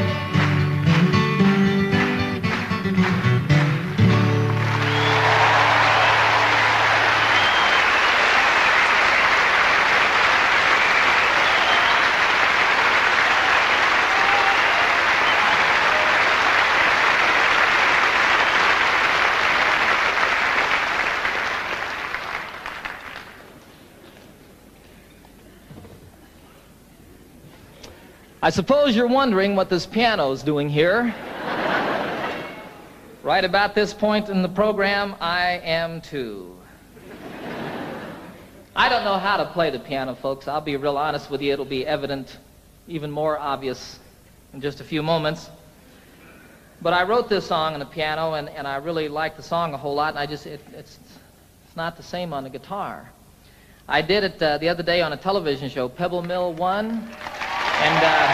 I suppose you're wondering what this piano's doing here. Right about this point in the program, I am too. I don't know how to play the piano, folks. I'll be real honest with you. It'll be evident, even more obvious in just a few moments. But I wrote this song on the piano, and, and I really like the song a whole lot, and I just, it, it's, it's not the same on the guitar. I did it uh, the other day on a television show, Pebble Mill One. And uh,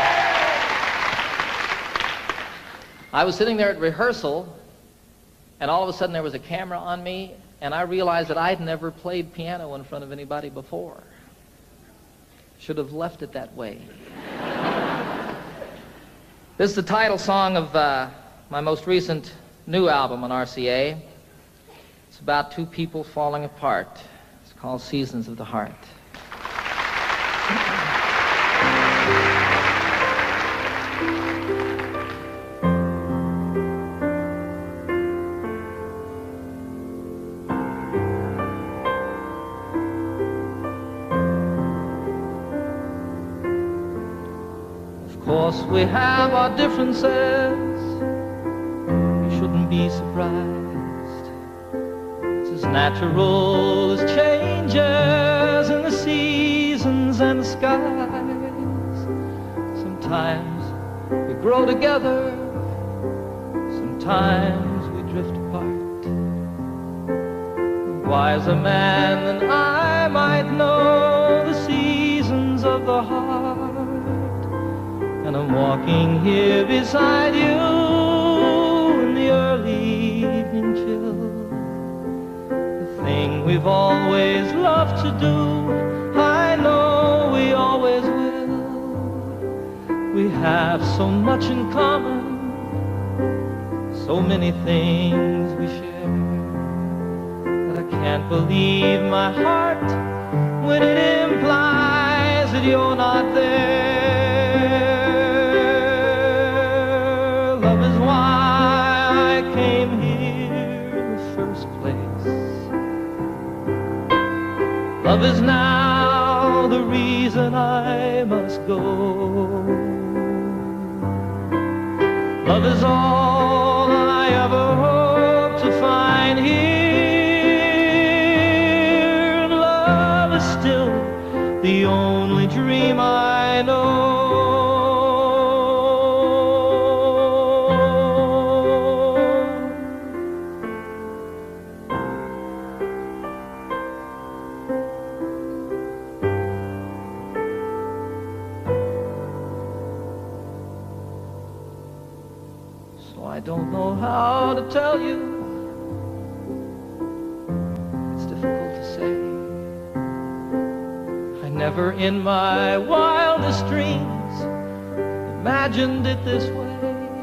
I was sitting there at rehearsal, and all of a sudden there was a camera on me, and I realized that I'd never played piano in front of anybody before. Should have left it that way. This is the title song of uh, my most recent new album on R C A. It's about two people falling apart. It's called Seasons of the Heart. course, we have our differences. You shouldn't be surprised. It's as natural as changes in the seasons and the skies. Sometimes we grow together, sometimes we drift apart. A wiser man than I might know the seasons of the heart. And I'm walking here beside you in the early evening chill. The thing we've always loved to do, I know we always will. We have so much in common, so many things we share, that I can't believe my heart when it implies that you're not there. Love is why I came here in the first place. Love is now the reason I must go. Love is all I ever hope to find here. And love is still the only dream I know. So I don't know how to tell you. It's difficult to say. I never in my wildest dreams imagined it this way.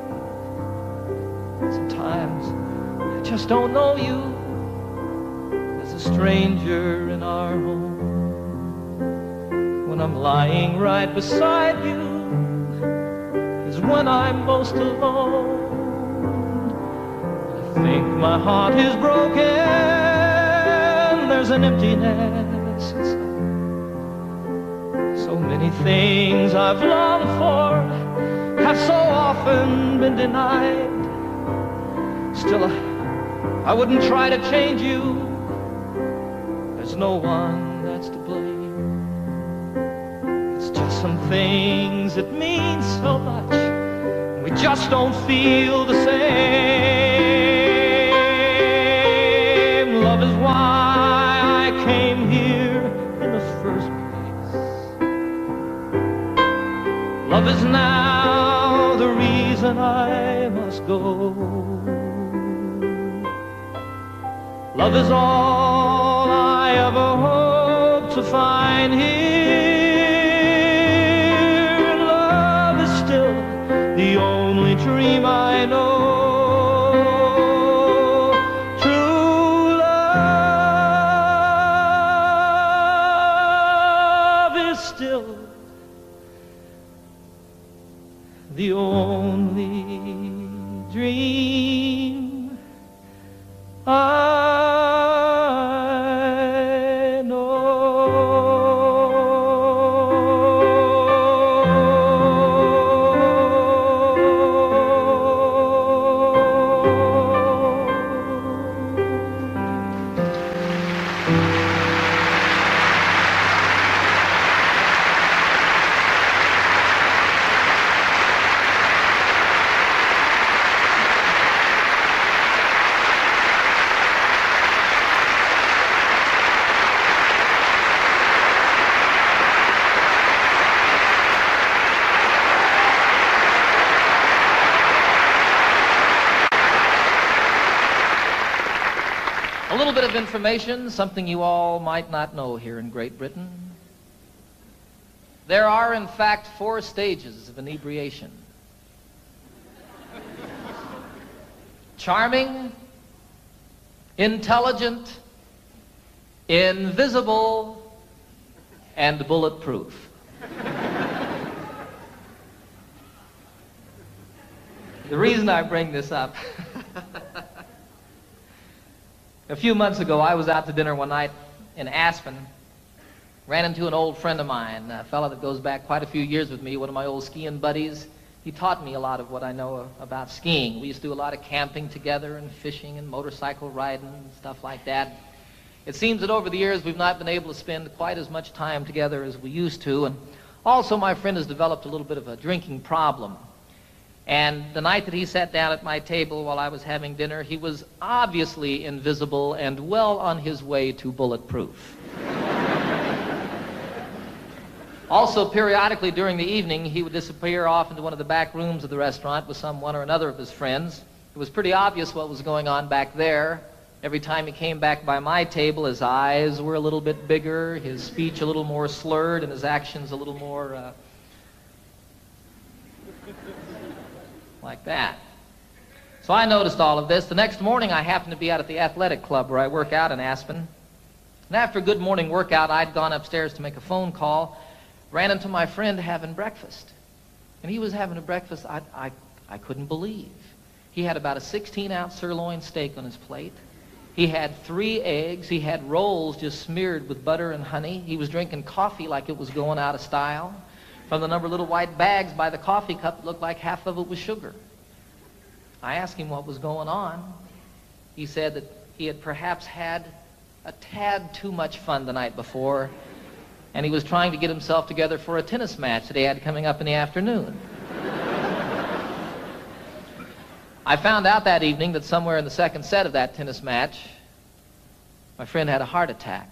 Sometimes I just don't know you as a stranger in our home. When I'm lying right beside you is when I'm most alone. I think my heart is broken. There's an emptiness inside. So many things I've longed for have so often been denied. Still, I, I wouldn't try to change you. There's no one that's to blame. It's just some things that mean so much, and we just don't feel the same. Love is why I came here in the first place. Love is now the reason I must go. Love is all I ever hope to find here. And love is still the only dream I know. True love is still the only dream I A little bit of information, something you all might not know here in Great Britain. There are, in fact, four stages of inebriation. Charming, intelligent, invisible, and bulletproof. The reason I bring this up, a few months ago, I was out to dinner one night in Aspen, ran into an old friend of mine, a fellow that goes back quite a few years with me, one of my old skiing buddies. He taught me a lot of what I know about skiing. We used to do a lot of camping together and fishing and motorcycle riding and stuff like that. It seems that over the years we've not been able to spend quite as much time together as we used to. And also my friend has developed a little bit of a drinking problem. And the night that he sat down at my table while I was having dinner, he was obviously invisible and well on his way to bulletproof. Also, periodically during the evening, he would disappear off into one of the back rooms of the restaurant with some one or another of his friends. It was pretty obvious what was going on back there. Every time he came back by my table, his eyes were a little bit bigger, his speech a little more slurred, and his actions a little more uh, like that. So I noticed all of this. The next morning, I happened to be out at the athletic club where I work out in Aspen. And after a good morning workout, I'd gone upstairs to make a phone call, ran into my friend having breakfast. And he was having a breakfast I, I, I couldn't believe. He had about a sixteen ounce sirloin steak on his plate. He had three eggs. He had rolls just smeared with butter and honey. He was drinking coffee like it was going out of style. From the number of little white bags by the coffee cup, it looked like half of it was sugar. I asked him what was going on. He said that he had perhaps had a tad too much fun the night before, and he was trying to get himself together for a tennis match that he had coming up in the afternoon. I found out that evening that somewhere in the second set of that tennis match, my friend had a heart attack.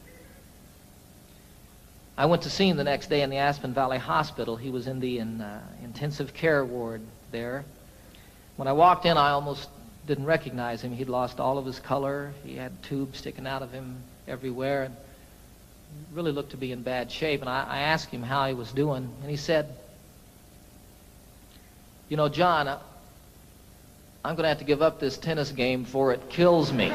I went to see him the next day in the Aspen Valley Hospital. He was in the in, uh, intensive care ward there. When I walked in, I almost didn't recognize him. He'd lost all of his color. He had tubes sticking out of him everywhere, and really looked to be in bad shape. And I, I asked him how he was doing, and he said, "You know, John, I, I'm going to have to give up this tennis game before it kills me."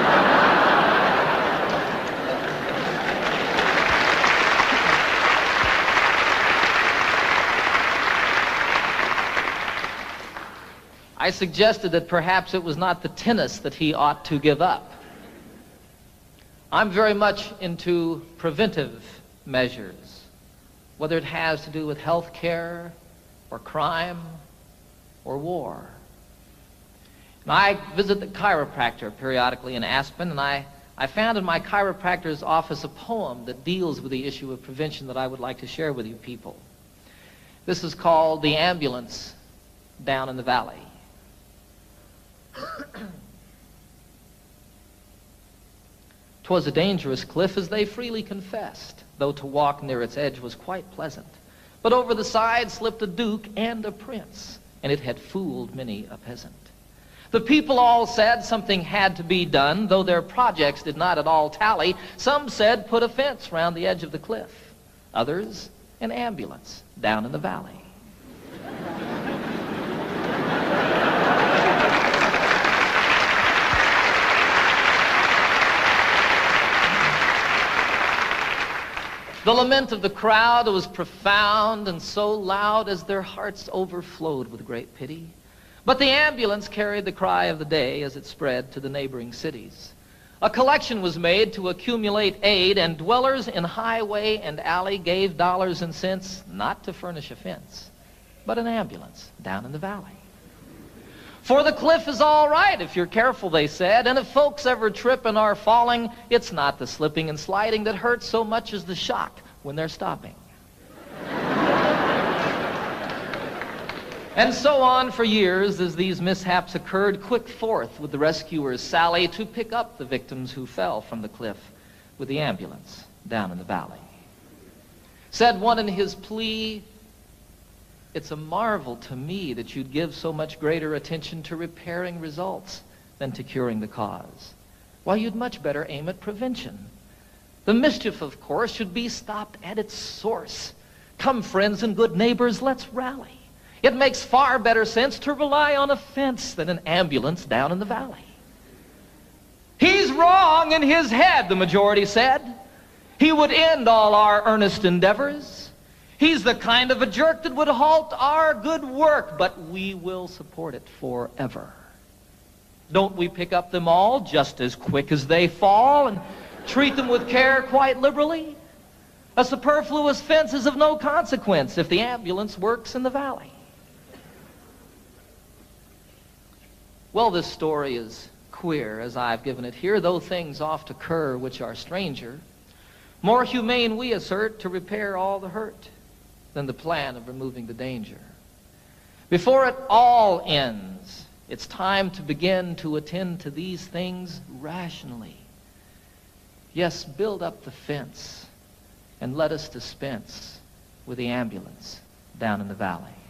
I suggested that perhaps it was not the tennis that he ought to give up. I'm very much into preventive measures, whether it has to do with health care or crime or war. And I visit the chiropractor periodically in Aspen, and I, I found in my chiropractor's office a poem that deals with the issue of prevention that I would like to share with you people. This is called "The Ambulance Down in the Valley." 'Twas a dangerous cliff, as they freely confessed, though to walk near its edge was quite pleasant. But over the side slipped a duke and a prince, and it had fooled many a peasant. The people all said something had to be done, though their projects did not at all tally. Some said put a fence round the edge of the cliff. Others, an ambulance down in the valley. The lament of the crowd was profound and so loud as their hearts overflowed with great pity. But the ambulance carried the cry of the day as it spread to the neighboring cities. A collection was made to accumulate aid, and dwellers in highway and alley gave dollars and cents, not to furnish a fence, but an ambulance down in the valley. For the cliff is all right if you're careful, they said, and if folks ever trip and are falling, it's not the slipping and sliding that hurts so much as the shock when they're stopping. And so on for years as these mishaps occurred, quick forth would the rescuers sally to pick up the victims who fell from the cliff with the ambulance down in the valley. Said one in his plea, "It's a marvel to me that you'd give so much greater attention to repairing results than to curing the cause. Why, you'd much better aim at prevention. The mischief, of course, should be stopped at its source. Come, friends and good neighbors, let's rally. It makes far better sense to rely on a fence than an ambulance down in the valley." "He's wrong in his head," the majority said. "He would end all our earnest endeavors. He's the kind of a jerk that would halt our good work, but we will support it forever. Don't we pick up them all just as quick as they fall and treat them with care quite liberally? A superfluous fence is of no consequence if the ambulance works in the valley. Well, this story is queer as I've given it here, though things oft occur which are stranger. More humane, we assert, to repair all the hurt than the plan of removing the danger. Before it all ends, it's time to begin to attend to these things rationally. Yes, build up the fence and let us dispense with the ambulance down in the valley.